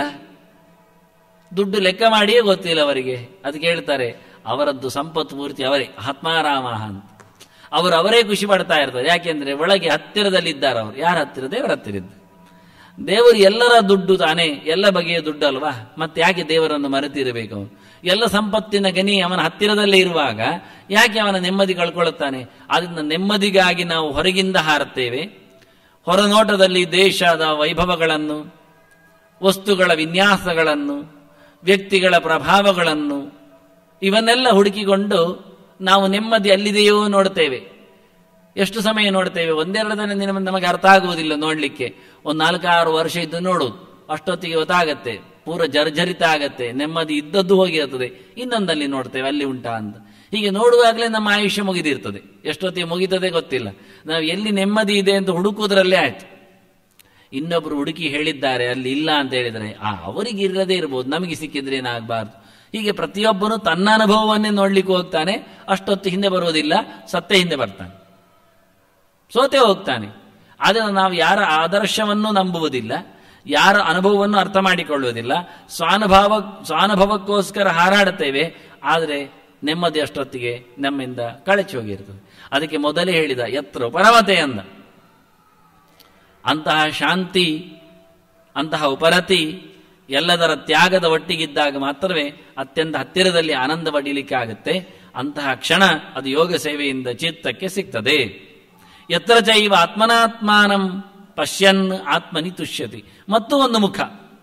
ದುಡ್ಡು ಲೆಕ್ಕ ಮಾಡಿಯೇ ಗೊತ್ತಿಲ್ಲ ಅವರಿಗೆ. ಅದಕ್ಕೆ ಹೇಳ್ತಾರೆ ಅವರದ್ದು ಸಂಪತ್ತು ಪೂರ್ತಿ ಅವರೇ, ಆತ್ಮಾರಾಮ ಅಂತ. ಅವರೇ ಖುಷಿ ಪಡ್ತಾ ಇರ್ತಾರೆ. ಯಾಕೆಂದ್ರೆ ಒಳಗೆ ಹತ್ತಿರದಲ್ಲಿದ್ದಾರೆ ಅವರು. ಯಾರ ಹತ್ತಿರ? ದೇವರ ಹತ್ತಿರ ಇದ್ದ. ದೇವರು ಎಲ್ಲರ ದುಡ್ಡು ತಾನೇ, ಎಲ್ಲ ಬಗೆಯ ದುಡ್ಡು ಅಲ್ವಾ, ಮತ್ತೆ ಯಾಕೆ ದೇವರನ್ನು ಮರೆತಿರಬೇಕು ಅವನು? ಎಲ್ಲ ಸಂಪತ್ತಿನ ಗನಿ ಅವನ ಹತ್ತಿರದಲ್ಲೇ ಇರುವಾಗ ಯಾಕೆ ಅವನ ನೆಮ್ಮದಿ ಕಳ್ಕೊಳ್ಳುತ್ತಾನೆ? ಆದ್ದರಿಂದ ನೆಮ್ಮದಿಗಾಗಿ ನಾವು ಹೊರಗಿಂದ ಹಾರುತ್ತೇವೆ. ಹೊರನೋಟದಲ್ಲಿ ದೇಶದ ವೈಭವಗಳನ್ನು, ವಸ್ತುಗಳ ವಿನ್ಯಾಸಗಳನ್ನು, ವ್ಯಕ್ತಿಗಳ ಪ್ರಭಾವಗಳನ್ನು, ಇವನ್ನೆಲ್ಲ ಹುಡುಕಿಕೊಂಡು ನಾವು ನೆಮ್ಮದಿ ಅಲ್ಲಿದೆಯೋ ನೋಡ್ತೇವೆ. ಎಷ್ಟು ಸಮಯ ನೋಡ್ತೇವೆ? ಒಂದೆರಡು ದಿನ ನಮಗೆ ಅರ್ಥ ಆಗುವುದಿಲ್ಲ ನೋಡ್ಲಿಕ್ಕೆ. ಒಂದು 4-6 ವರ್ಷ ಇದ್ದು ನೋಡುವುದು, ಅಷ್ಟೊತ್ತಿಗೆ ಗೊತ್ತಾಗತ್ತೆ, ಪೂರ ಜರ್ಜರಿತ ಆಗತ್ತೆ, ನೆಮ್ಮದಿ ಇದ್ದದ್ದು ಹೋಗಿರ್ತದೆ. ಇನ್ನೊಂದಲ್ಲಿ ನೋಡ್ತೇವೆ ಅಲ್ಲಿ ಉಂಟಾ ಅಂತ. ಹೀಗೆ ನೋಡುವಾಗಲೇ ನಮ್ಮ ಆಯುಷ್ಯ ಮುಗಿದಿರ್ತದೆ. ಎಷ್ಟೊತ್ತಿಗೆ ಮುಗಿತದೆ ಗೊತ್ತಿಲ್ಲ. ನಾವು ಎಲ್ಲಿ ನೆಮ್ಮದಿ ಇದೆ ಅಂತ ಹುಡುಕುವುದರಲ್ಲೇ ಆಯ್ತು. ಇನ್ನೊಬ್ರು ಹುಡುಕಿ ಹೇಳಿದ್ದಾರೆ ಅಲ್ಲಿ ಇಲ್ಲ ಅಂತ ಹೇಳಿದರೆ ಅವರಿಗೆ ಇರದೇ ಇರ್ಬೋದು, ನಮಗೆ ಸಿಕ್ಕಿದ್ರೆ ಏನಾಗಬಾರ್ದು. ಹೀಗೆ ಪ್ರತಿಯೊಬ್ಬನು ತನ್ನ ಅನುಭವವನ್ನೇ ನೋಡ್ಲಿಕ್ಕೆ ಹೋಗ್ತಾನೆ. ಅಷ್ಟೊತ್ತು ಹಿಂದೆ ಬರುವುದಿಲ್ಲ, ಸತ್ತೆ ಹಿಂದೆ ಬರ್ತಾನೆ, ಸೋತೆ ಹೋಗ್ತಾನೆ. ಆದರೆ ನಾವು ಯಾರ ಆದರ್ಶವನ್ನು ನಂಬುವುದಿಲ್ಲ, ಯಾರ ಅನುಭವವನ್ನು ಅರ್ಥ ಮಾಡಿಕೊಳ್ಳುವುದಿಲ್ಲ. ಸ್ವಾನುಭವಕ್ಕೋಸ್ಕರ ಹಾರಾಡುತ್ತೇವೆ, ಆದರೆ ನೆಮ್ಮದಿ ಅಷ್ಟೊತ್ತಿಗೆ ನಮ್ಮಿಂದ ಕಳಚಿ ಹೋಗಿರ್ತದೆ. ಅದಕ್ಕೆ ಮೊದಲೇ ಹೇಳಿದ ಯತ್ರ ಉಪರಮತೆ ಅಂದ. ಅಂತಹ ಶಾಂತಿ, ಅಂತಹ ಉಪರತಿ ಎಲ್ಲದರ ತ್ಯಾಗದ ಒಟ್ಟಿಗಿದ್ದಾಗ ಮಾತ್ರವೇ ಅತ್ಯಂತ ಹತ್ತಿರದಲ್ಲಿ ಆನಂದ ಪಡೀಲಿಕ್ಕೆ ಆಗುತ್ತೆ. ಅಂತಹ ಕ್ಷಣ ಅದು ಯೋಗ ಸೇವೆಯಿಂದ ಚಿತ್ತಕ್ಕೆ ಸಿಗ್ತದೆ. ಯತ್ರ ಚೈವ ಆತ್ಮನಾತ್ಮಾನಂ ಪಶ್ಯನ್ ಆತ್ಮನಿ ತುಷ್ಯತಿ. ಮತ್ತು ಒಂದು ಮುಖ,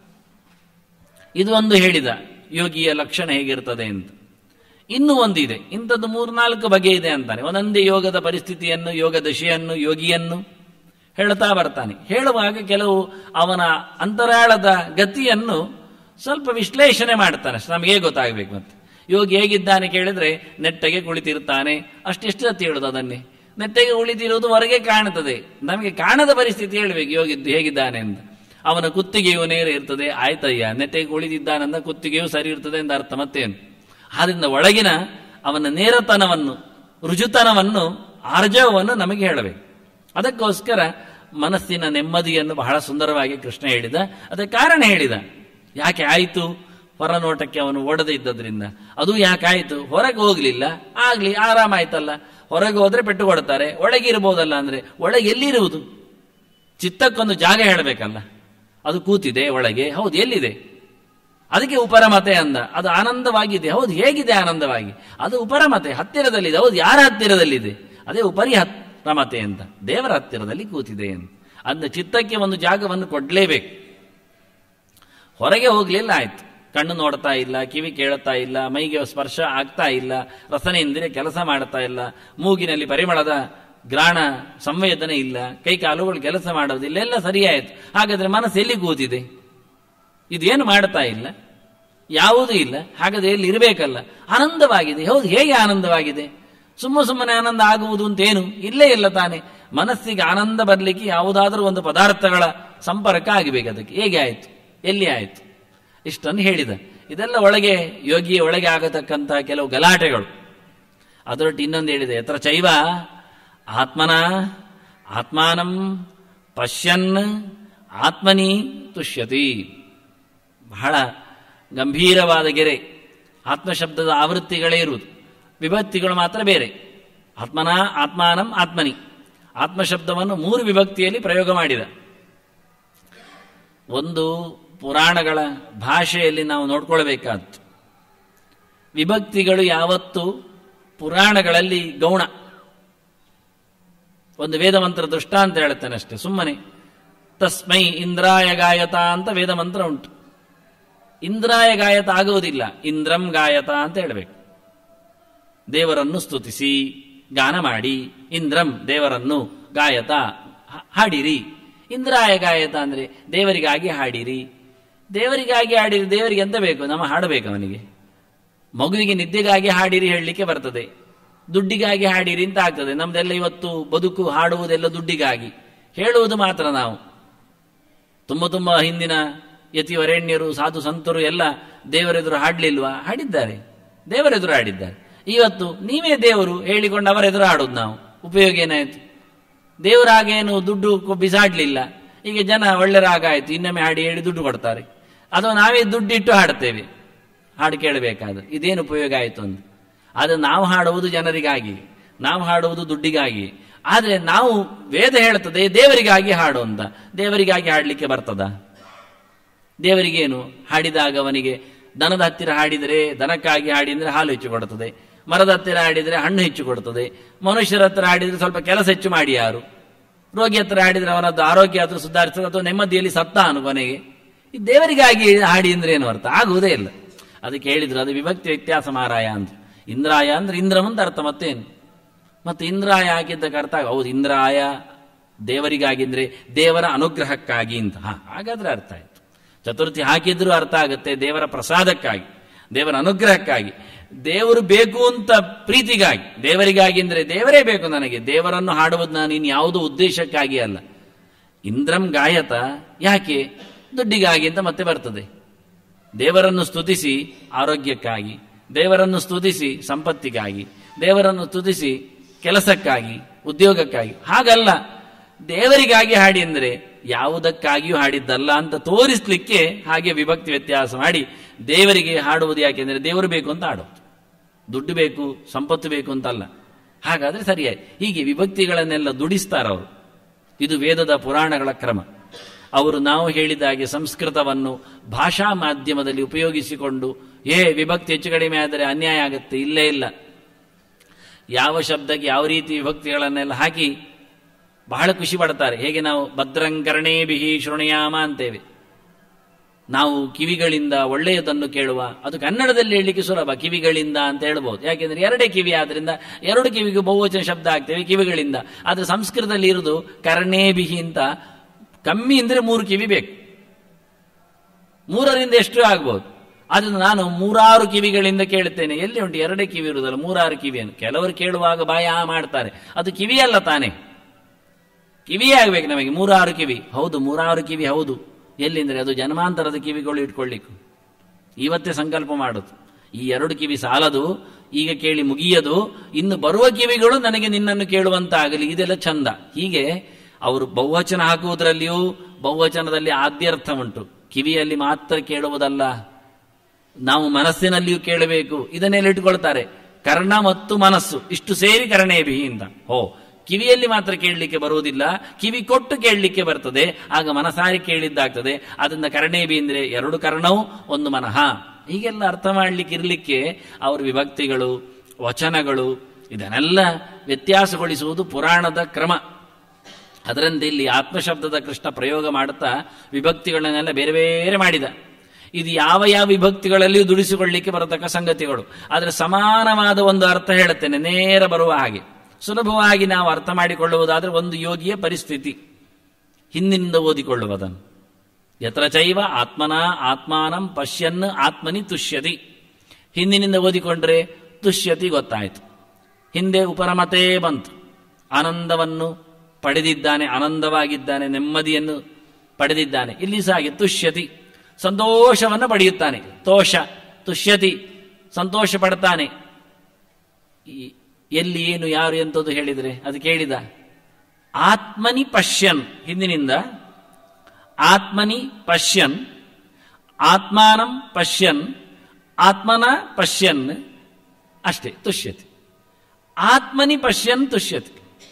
ಇದು ಒಂದು ಹೇಳಿದ ಯೋಗಿಯ ಲಕ್ಷಣ ಹೇಗಿರ್ತದೆ ಅಂತ. ಇನ್ನೂ ಒಂದಿದೆ, ಇಂಥದ್ದು 3-4 ಬಗೆ ಇದೆ ಅಂತಾನೆ. ಒಂದೊಂದೇ ಯೋಗದ ಪರಿಸ್ಥಿತಿಯನ್ನು, ಯೋಗ ದಶೆಯನ್ನು, ಯೋಗಿಯನ್ನು ಹೇಳ್ತಾ ಬರ್ತಾನೆ. ಹೇಳುವಾಗ ಕೆಲವು ಅವನ ಅಂತರಾಳದ ಗತಿಯನ್ನು ಸ್ವಲ್ಪ ವಿಶ್ಲೇಷಣೆ ಮಾಡ್ತಾನೆ. ನಮಗೆ ಗೊತ್ತಾಗಬೇಕು. ಮತ್ತೆ ಯೋಗಿ ಹೇಗಿದ್ದಾನೆ ಕೇಳಿದ್ರೆ ನೆಟ್ಟಗೆ ಕುಳಿತಿರ್ತಾನೆ, ಅಷ್ಟೆಷ್ಟು ಸತಿ ಹೇಳುದು ಅದನ್ನೇ. ನೆಟ್ಟಗೆ ಕುಳಿತಿರುವುದು ಹೊರಗೆ ಕಾಣುತ್ತದೆ, ನಮಗೆ ಕಾಣದ ಪರಿಸ್ಥಿತಿ ಹೇಳಬೇಕು ಯೋಗಿದ್ದು ಹೇಗಿದ್ದಾನೆ ಅಂತ. ಅವನ ಕುತ್ತಿಗೆಯು ನೇರ ಇರ್ತದೆ, ಆಯ್ತಯ್ಯ ನೆಟ್ಟಗೆ ಕುಳಿತಿದ್ದಾನಂದ ಕುತ್ತಿಗೆಯು ಸರಿ ಇರ್ತದೆ ಅಂತ ಅರ್ಥ. ಮತ್ತೇನು? ಆದ್ರಿಂದ ಒಳಗಿನ ಅವನ ನೇರತನವನ್ನು, ರುಜುತನವನ್ನು, ಆರ್ಜವವನ್ನು ನಮಗೆ ಹೇಳಬೇಕು. ಅದಕ್ಕೋಸ್ಕರ ಮನಸ್ಸಿನ ನೆಮ್ಮದಿಯನ್ನು ಬಹಳ ಸುಂದರವಾಗಿ ಕೃಷ್ಣ ಹೇಳಿದ. ಅದಕ್ಕೆ ಕಾರಣ ಹೇಳಿದ. ಯಾಕೆ ಆಯಿತು? ಹೊರನೋಟಕ್ಕೆ ಅವನು ಓಡದೆ ಇದ್ದದ್ರಿಂದ. ಅದು ಯಾಕಾಯಿತು? ಹೊರಗೆ ಹೋಗ್ಲಿಲ್ಲ, ಆಗ್ಲಿ, ಆರಾಮಾಯ್ತಲ್ಲ. ಹೊರಗೆ ಹೋದ್ರೆ ಪೆಟ್ಟು ಕೊಡ್ತಾರೆ, ಒಳಗಿರ್ಬೋದಲ್ಲ ಅಂದ್ರೆ ಒಳಗೆ ಎಲ್ಲಿರುವುದು? ಚಿತ್ತಕ್ಕೊಂದು ಜಾಗ ಹೇಳಬೇಕಲ್ಲ. ಅದು ಕೂತಿದೆ ಒಳಗೆ, ಹೌದು, ಎಲ್ಲಿದೆ? ಅದಕ್ಕೆ ಉಪರಮತೆ ಅಂದ. ಅದು ಆನಂದವಾಗಿದೆ, ಹೌದು, ಹೇಗಿದೆ ಆನಂದವಾಗಿ? ಅದು ಉಪರಮತೆ, ಹತ್ತಿರದಲ್ಲಿದೆ, ಹೌದು, ಯಾರ ಹತ್ತಿರದಲ್ಲಿದೆ? ಅದೇ ಉಪರಿ ರಮತೆ ಅಂತ, ದೇವರ ಹತ್ತಿರದಲ್ಲಿ ಕೂತಿದೆ ಅಂತ. ಅಂದ ಚಿತ್ತಕ್ಕೆ ಒಂದು ಜಾಗವನ್ನು ಕೊಡ್ಲೇಬೇಕು. ಹೊರಗೆ ಹೋಗ್ಲಿಲ್ಲ ಆಯ್ತು, ಕಣ್ಣು ನೋಡ್ತಾ ಇಲ್ಲ, ಕಿವಿ ಕೇಳುತ್ತಾ ಇಲ್ಲ, ಮೈಗೆ ಸ್ಪರ್ಶ ಆಗ್ತಾ ಇಲ್ಲ, ರಸನೆಯಿಂದಲೇ ಕೆಲಸ ಮಾಡ್ತಾ ಇಲ್ಲ, ಮೂಗಿನಲ್ಲಿ ಪರಿಮಳದ ಗ್ರಾಣ ಸಂವೇದನೆ ಇಲ್ಲ, ಕೈ ಕಾಲುಗಳು ಕೆಲಸ ಮಾಡೋದಿಲ್ಲ, ಎಲ್ಲ ಸರಿಯಾಯಿತು. ಹಾಗಾದ್ರೆ ಮನಸ್ಸು ಎಲ್ಲಿ ಕೂತಿದೆ? ಇದೇನು ಮಾಡ್ತಾ ಇಲ್ಲ, ಯಾವುದೂ ಇಲ್ಲ. ಹಾಗಾದ್ರೆ ಎಲ್ಲಿ ಇರಬೇಕಲ್ಲ? ಆನಂದವಾಗಿದೆ, ಹೌದು, ಹೇಗೆ ಆನಂದವಾಗಿದೆ? ಸುಮ್ಮನೆ ಆನಂದ ಆಗುವುದು ಅಂತೇನು ಇಲ್ಲೇ ಇಲ್ಲ ತಾನೆ. ಮನಸ್ಸಿಗೆ ಆನಂದ ಬರಲಿಕ್ಕೆ ಯಾವುದಾದ್ರೂ ಒಂದು ಪದಾರ್ಥಗಳ ಸಂಪರ್ಕ ಆಗಬೇಕು. ಅದಕ್ಕೆ ಹೇಗೆ ಆಯಿತು? ಎಲ್ಲಿ ಆಯಿತು? ಇಷ್ಟನ್ನು ಹೇಳಿದ. ಇದೆಲ್ಲ ಒಳಗೆ, ಯೋಗಿಯ ಒಳಗೆ ಆಗತಕ್ಕಂತಹ ಕೆಲವು ಗಲಾಟೆಗಳು. ಅದರೊಟ್ಟು ಇನ್ನೊಂದು ಹೇಳಿದೆ, ಯತ್ರ ಚೈವ ಆತ್ಮಾನಂ ಪಶ್ಯನ್ ಆತ್ಮನಿ ತುಷ್ಯತಿ. ಬಹಳ ಗಂಭೀರವಾದ ಗೆರೆ. ಆತ್ಮಶಬ್ದದ ಆವೃತ್ತಿಗಳೇ ಇರುವುದು, ವಿಭಕ್ತಿಗಳು ಮಾತ್ರ ಬೇರೆ. ಆತ್ಮನ ಆತ್ಮಾನಂ ಆತ್ಮನಿ. ಆತ್ಮಶಬ್ದವನ್ನು 3 ವಿಭಕ್ತಿಯಲ್ಲಿ ಪ್ರಯೋಗ ಮಾಡಿದ. ಒಂದು ಪುರಾಣಗಳ ಭಾಷೆಯಲ್ಲಿ ನಾವು ನೋಡ್ಕೊಳ್ಬೇಕಾದ್ದು, ವಿಭಕ್ತಿಗಳು ಯಾವತ್ತೂ ಪುರಾಣಗಳಲ್ಲಿ ಗೌಣ. ಒಂದು ವೇದ ಮಂತ್ರ ದೃಷ್ಟಾಂತ ಹೇಳ್ತೇನೆ ಅಷ್ಟೇ, ಸುಮ್ಮನೆ. ತಸ್ಮೈ ಇಂದ್ರಾಯ ಗಾಯತ ಅಂತ ವೇದ ಮಂತ್ರ ಉಂಟು. ಇಂದ್ರಾಯ ಗಾಯತ ಆಗುವುದಿಲ್ಲ, ಇಂದ್ರಂ ಗಾಯತ ಅಂತ ಹೇಳಬೇಕು. ದೇವರನ್ನು ಸ್ತುತಿಸಿ ಗಾನ ಮಾಡಿ, ಇಂದ್ರಂ ದೇವರನ್ನು, ಗಾಯತ ಹಾಡಿರಿ. ಇಂದ್ರಾಯ ಗಾಯತ ಅಂದ್ರೆ ದೇವರಿಗಾಗಿ ಹಾಡಿರಿ. ದೇವರಿಗಾಗಿ ಹಾಡಿರಿ, ದೇವರಿಗೆ ಎಂತ ಬೇಕು? ನಮ್ಮ ಹಾಡಬೇಕು ಅವನಿಗೆ. ಮಗುವಿಗೆ ನಿದ್ದೆಗಾಗಿ ಹಾಡಿರಿ ಹೇಳಲಿಕ್ಕೆ ಬರ್ತದೆ, ದುಡ್ಡಿಗಾಗಿ ಹಾಡಿರಿ ಅಂತ ಆಗ್ತದೆ. ನಮ್ದೆಲ್ಲ ಇವತ್ತು ಬದುಕು ಹಾಡುವುದೆಲ್ಲ ದುಡ್ಡಿಗಾಗಿ, ಹೇಳುವುದು ಮಾತ್ರ ನಾವು. ತುಂಬ ಹಿಂದಿನ ಯತಿವರೇಣ್ಯರು ಸಾಧು ಸಂತರು ಎಲ್ಲ ದೇವರೆದುರು ಹಾಡ್ಲಿಲ್ವಾ? ಹಾಡಿದ್ದಾರೆ, ದೇವರೆದುರು ಹಾಡಿದ್ದಾರೆ. ಇವತ್ತು ನೀವೇ ದೇವರು ಹೇಳಿಕೊಂಡು ಅವರೆದುರು ಹಾಡೋದು ನಾವು. ಉಪಯೋಗ ಏನಾಯ್ತು? ದೇವರಾಗೇನು ದುಡ್ಡು ಬಿಸಾಡ್ಲಿಲ್ಲ. ಈಗ ಜನ ಒಳ್ಳೆ ರಾಗ ಆಯ್ತು, ಇನ್ನೊಮ್ಮೆ ಹಾಡಿ ಹೇಳಿ ದುಡ್ಡು ಕೊಡ್ತಾರೆ. ಅಥವಾ ನಾವೇ ದುಡ್ಡಿಟ್ಟು ಹಾಡ್ತೇವೆ ಹಾಡು ಕೇಳಬೇಕಾದ್ರೆ. ಇದೇನು ಉಪಯೋಗ ಆಯಿತು ಅಂತ. ಆದರೆ ನಾವು ಹಾಡುವುದು ಜನರಿಗಾಗಿ, ನಾವು ಹಾಡುವುದು ದುಡ್ಡಿಗಾಗಿ. ಆದರೆ ನಾವು ವೇದ ಹೇಳ್ತದೆ ದೇವರಿಗಾಗಿ ಹಾಡು ಅಂತ. ದೇವರಿಗಾಗಿ ಹಾಡಲಿಕ್ಕೆ ಬರ್ತದ? ದೇವರಿಗೇನು? ಹಾಡಿದಾಗ ಅವನಿಗೆ ದನದ ಹತ್ತಿರ ಹಾಡಿದರೆ, ದನಕ್ಕಾಗಿ ಹಾಡಿದ್ರೆ ಹಾಲು ಹೆಚ್ಚು ಕೊಡುತ್ತದೆ. ಮರದ ಹತ್ತಿರ ಹಾಡಿದರೆ ಹಣ್ಣು ಹೆಚ್ಚು ಕೊಡುತ್ತದೆ. ಮನುಷ್ಯರ ಹತ್ರ ಹಾಡಿದರೆ ಸ್ವಲ್ಪ ಕೆಲಸ ಹೆಚ್ಚು ಮಾಡಿ ಯಾರು? ರೋಗಿ ಹತ್ರ ಹಾಡಿದರೆ ಅವನದ್ದು ಆರೋಗ್ಯ ಹತ್ರ ಸುಧಾರಿಸ್ತದೆ, ಅಥವಾ ನೆಮ್ಮದಿಯಲ್ಲಿ ಸತ್ತ ಅನು ಕೊನೆಗೆ. ಈ ದೇವರಿಗಾಗಿ ಹಾಡಿ ಅಂದ್ರೆ ಏನು ಅರ್ಥ? ಆಗುವುದೇ ಇಲ್ಲ. ಅದಕ್ಕೆ ಹೇಳಿದ್ರು ಅದು ವಿಭಕ್ತಿ ವ್ಯತ್ಯಾಸ ಮಾರಾಯ ಅಂತ. ಇಂದ್ರಾಯ ಅಂದ್ರೆ ಇಂದ್ರಂ ಅಂತ ಅರ್ಥ, ಮತ್ತೇನು? ಮತ್ತೆ ಇಂದ್ರಾಯ ಹಾಕಿದ್ದಕ್ಕೆ ಅರ್ಥ ಹೌದು, ಇಂದ್ರಾಯ ದೇವರಿಗಾಗಿದ್ರೆ ದೇವರ ಅನುಗ್ರಹಕ್ಕಾಗಿ ಅಂತ. ಹಾಗಾದ್ರೆ ಅರ್ಥ ಆಯ್ತು. ಚತುರ್ಥಿ ಹಾಕಿದ್ರೂ ಅರ್ಥ ಆಗುತ್ತೆ, ದೇವರ ಪ್ರಸಾದಕ್ಕಾಗಿ, ದೇವರ ಅನುಗ್ರಹಕ್ಕಾಗಿ. ದೇವರು ಬೇಕು ಅಂತ ಪ್ರೀತಿಗಾಗಿ, ದೇವರಿಗಾಗಿ ಅಂದ್ರೆ ದೇವರೇ ಬೇಕು ನನಗೆ, ದೇವರನ್ನು ಹಾಡುವುದು ನಾನು ಇನ್ಯಾವುದೋ ಉದ್ದೇಶಕ್ಕಾಗಿ ಅಲ್ಲ. ಇಂದ್ರಂ ಗಾಯತ ಯಾಕೆ? ದುಡ್ಡಿಗಾಗಿ ಅಂತ ಮತ್ತೆ ಬರ್ತದೆ. ದೇವರನ್ನು ಸ್ತುತಿಸಿ ಆರೋಗ್ಯಕ್ಕಾಗಿ, ದೇವರನ್ನು ಸ್ತುತಿಸಿ ಸಂಪತ್ತಿಗಾಗಿ, ದೇವರನ್ನು ಸ್ತುತಿಸಿ ಕೆಲಸಕ್ಕಾಗಿ, ಉದ್ಯೋಗಕ್ಕಾಗಿ. ಹಾಗಲ್ಲ, ದೇವರಿಗಾಗಿ ಹಾಡಿ ಅಂದರೆ ಯಾವುದಕ್ಕಾಗಿಯೂ ಹಾಡಿದ್ದಲ್ಲ ಅಂತ ತೋರಿಸ್ಲಿಕ್ಕೆ ಹಾಗೆ ವಿಭಕ್ತಿ ವ್ಯತ್ಯಾಸ ಮಾಡಿ ದೇವರಿಗೆ ಹಾಡುವುದು. ಯಾಕೆಂದ್ರೆ ದೇವರು ಬೇಕು ಅಂತ ಹಾಡೋದು, ದುಡ್ಡು ಬೇಕು ಸಂಪತ್ತು ಬೇಕು ಅಂತಲ್ಲ. ಹಾಗಾದ್ರೆ ಸರಿಯಾಗಿ ಹೀಗೆ ವಿಭಕ್ತಿಗಳನ್ನೆಲ್ಲ ದುಡಿಸ್ತಾರವರು. ಇದು ವೇದದ ಪುರಾಣಗಳ ಕ್ರಮ. ಅವರು ನಾವು ಹೇಳಿದ ಹಾಗೆ ಸಂಸ್ಕೃತವನ್ನು ಭಾಷಾ ಮಾಧ್ಯಮದಲ್ಲಿ ಉಪಯೋಗಿಸಿಕೊಂಡು ವಿಭಕ್ತಿ ಹೆಚ್ಚು ಕಡಿಮೆ ಆದರೆ ಅನ್ಯಾಯ ಆಗುತ್ತೆ, ಇಲ್ಲೇ ಇಲ್ಲ. ಯಾವ ಶಬ್ದಕ್ಕೆ ಯಾವ ರೀತಿ ವಿಭಕ್ತಿಗಳನ್ನೆಲ್ಲ ಹಾಕಿ ಬಹಳ ಖುಷಿ ಪಡ್ತಾರೆ. ಹೇಗೆ ನಾವು ಭದ್ರಂಕರ್ಣೇಭಿಹಿ ಶೃಣುಯಾಮ ಅಂತೇವೆ. ನಾವು ಕಿವಿಗಳಿಂದ ಒಳ್ಳೆಯದನ್ನು ಕೇಳುವ, ಅದು ಕನ್ನಡದಲ್ಲಿ ಹೇಳಲಿಕ್ಕೆ ಸುಲಭ, ಕಿವಿಗಳಿಂದ ಅಂತ ಹೇಳ್ಬೋದು. ಯಾಕೆಂದ್ರೆ 2 ಕಿವಿ ಆದ್ರಿಂದ 2 ಕಿವಿಗೂ ಬಹುವಚನ ಶಬ್ದ ಆಗ್ತೇವೆ ಕಿವಿಗಳಿಂದ. ಆದ್ರೆ ಸಂಸ್ಕೃತದಲ್ಲಿ ಇರುವುದು ಕರ್ಣೇಭಿಹಿ ಅಂತ, ಕಮ್ಮಿ ಅಂದ್ರೆ 3 ಕಿವಿ ಬೇಕು. 3ರಿಂದ ಎಷ್ಟು ಆಗ್ಬೋದು? ಅದನ್ನು ನಾನು 3-6 ಕಿವಿಗಳಿಂದ ಕೇಳುತ್ತೇನೆ. ಎಲ್ಲಿ ಉಂಟು 2 ಕಿವಿ ಇರುವುದಲ್ಲ, 3-6 ಕಿವಿಯನ್ನು. ಕೆಲವರು ಕೇಳುವಾಗ ಬಾಯ ಮಾಡ್ತಾರೆ, ಅದು ಕಿವಿಯಲ್ಲ ತಾನೆ, ಕಿವಿಯೇ ಆಗ್ಬೇಕು ನಮಗೆ. 3-6 ಕಿವಿ ಹೌದು, 3-6 ಕಿವಿ ಹೌದು. ಎಲ್ಲಿಂದ್ರೆ ಅದು ಜನ್ಮಾಂತರದ ಕಿವಿಗಳು ಇಟ್ಕೊಳ್ಳಿಕ್ಕೆ ಇವತ್ತೇ ಸಂಕಲ್ಪ ಮಾಡುದು. ಈ 2 ಕಿವಿ ಸಾಲದು, ಈಗ ಕೇಳಿ ಮುಗಿಯದು, ಇನ್ನು ಬರುವ ಕಿವಿಗಳು ನನಗೆ ನಿನ್ನನ್ನು ಕೇಳುವಂತಾಗಲಿ. ಇದೆಲ್ಲ ಚಂದ. ಹೀಗೆ ಅವರು ಬಹುವಚನ ಹಾಕುವುದರಲ್ಲಿಯೂ ಬಹುವಚನದಲ್ಲಿ ಆದ್ಯರ್ಥ ಉಂಟು. ಕಿವಿಯಲ್ಲಿ ಮಾತ್ರ ಕೇಳುವುದಲ್ಲ, ನಾವು ಮನಸ್ಸಿನಲ್ಲಿಯೂ ಕೇಳಬೇಕು. ಇದನ್ನೆಲ್ಲ ಇಟ್ಕೊಳ್ತಾರೆ. ಕರ್ಣ ಮತ್ತು ಮನಸ್ಸು ಇಷ್ಟು ಸೇರಿ ಕರ್ಣೇಭಿಯಿಂದ. ಕಿವಿಯಲ್ಲಿ ಮಾತ್ರ ಕೇಳಲಿಕ್ಕೆ ಬರುವುದಿಲ್ಲ, ಕಿವಿ ಕೊಟ್ಟು ಕೇಳಲಿಕ್ಕೆ ಬರ್ತದೆ. ಆಗ ಮನಸಾರಿ ಕೇಳಿದ್ದಾಗ್ತದೆ. ಅದರಿಂದ ಕರ್ಣೇಭಿ ಅಂದ್ರೆ 2 ಕರ್ಣವು 1 ಮನಃ. ಹೀಗೆಲ್ಲ ಅರ್ಥ ಮಾಡಲಿಕ್ಕೆ ಇರಲಿಕ್ಕೆ ಅವರ ವಿಭಕ್ತಿಗಳು, ವಚನಗಳು ಇದನ್ನೆಲ್ಲ ವ್ಯತ್ಯಾಸಗೊಳಿಸುವುದು ಪುರಾಣದ ಕ್ರಮ. ಅದರಂತೆ ಇಲ್ಲಿ ಆತ್ಮಶಬ್ದದ ಕೃಷ್ಣ ಪ್ರಯೋಗ ಮಾಡುತ್ತಾ ವಿಭಕ್ತಿಗಳನ್ನೆಲ್ಲ ಬೇರೆ ಬೇರೆ ಮಾಡಿದ. ಇದು ಯಾವ ಯಾವ ವಿಭಕ್ತಿಗಳಲ್ಲಿಯೂ ದುಡಿಸಿಕೊಳ್ಳಲಿಕ್ಕೆ ಬರತಕ್ಕ ಸಂಗತಿಗಳು. ಆದರೆ ಸಮಾನವಾದ ಒಂದು ಅರ್ಥ ಹೇಳುತ್ತೇನೆ, ನೇರ ಬರುವ ಹಾಗೆ ಸುಲಭವಾಗಿ ನಾವು ಅರ್ಥ ಮಾಡಿಕೊಳ್ಳುವುದಾದರೆ ಒಂದು ಯೋಗಿಯ ಪರಿಸ್ಥಿತಿ ಹಿಂದಿನಿಂದ ಓದಿಕೊಳ್ಳುವುದನ್ನು. ಯತ್ರ ಚೈವ ಆತ್ಮನ ಆತ್ಮಾನಂ ಪಶ್ಯನ್ ಆತ್ಮನಿ ತುಷ್ಯತಿ. ಹಿಂದಿನಿಂದ ಓದಿಕೊಂಡ್ರೆ ತುಷ್ಯತಿ ಗೊತ್ತಾಯಿತು. ಹಿಂದೆ ಉಪರಮತೆ ಬಂತು. ಆನಂದವನ್ನು ಪಡೆದಿದ್ದಾನೆ, ಆನಂದವಾಗಿದ್ದಾನೆ, ನೆಮ್ಮದಿಯನ್ನು ಪಡೆದಿದ್ದಾನೆ. ಇಲ್ಲಿ ಸಹ ಹಾಗೆ ತುಷ್ಯತಿ, ಸಂತೋಷವನ್ನು ಪಡೆಯುತ್ತಾನೆ. ತೋಷ ತುಷ್ಯತಿ, ಸಂತೋಷ ಪಡ್ತಾನೆ. ಎಲ್ಲಿ ಏನು ಯಾರು ಎಂತದ್ದು ಹೇಳಿದರೆ ಅದು ಕೇಳಿದ. ಆತ್ಮನಿ ಪಶ್ಯನ್, ಹಿಂದಿನಿಂದ ಆತ್ಮನಿ ಪಶ್ಯನ್, ಆತ್ಮಾನಂ ಪಶ್ಯನ್, ಆತ್ಮನ ಪಶ್ಯನ್, ಅಷ್ಟೇ ತುಷ್ಯತಿ. ಆತ್ಮನಿ ಪಶ್ಯನ್ ತುಷ್ಯತಿ.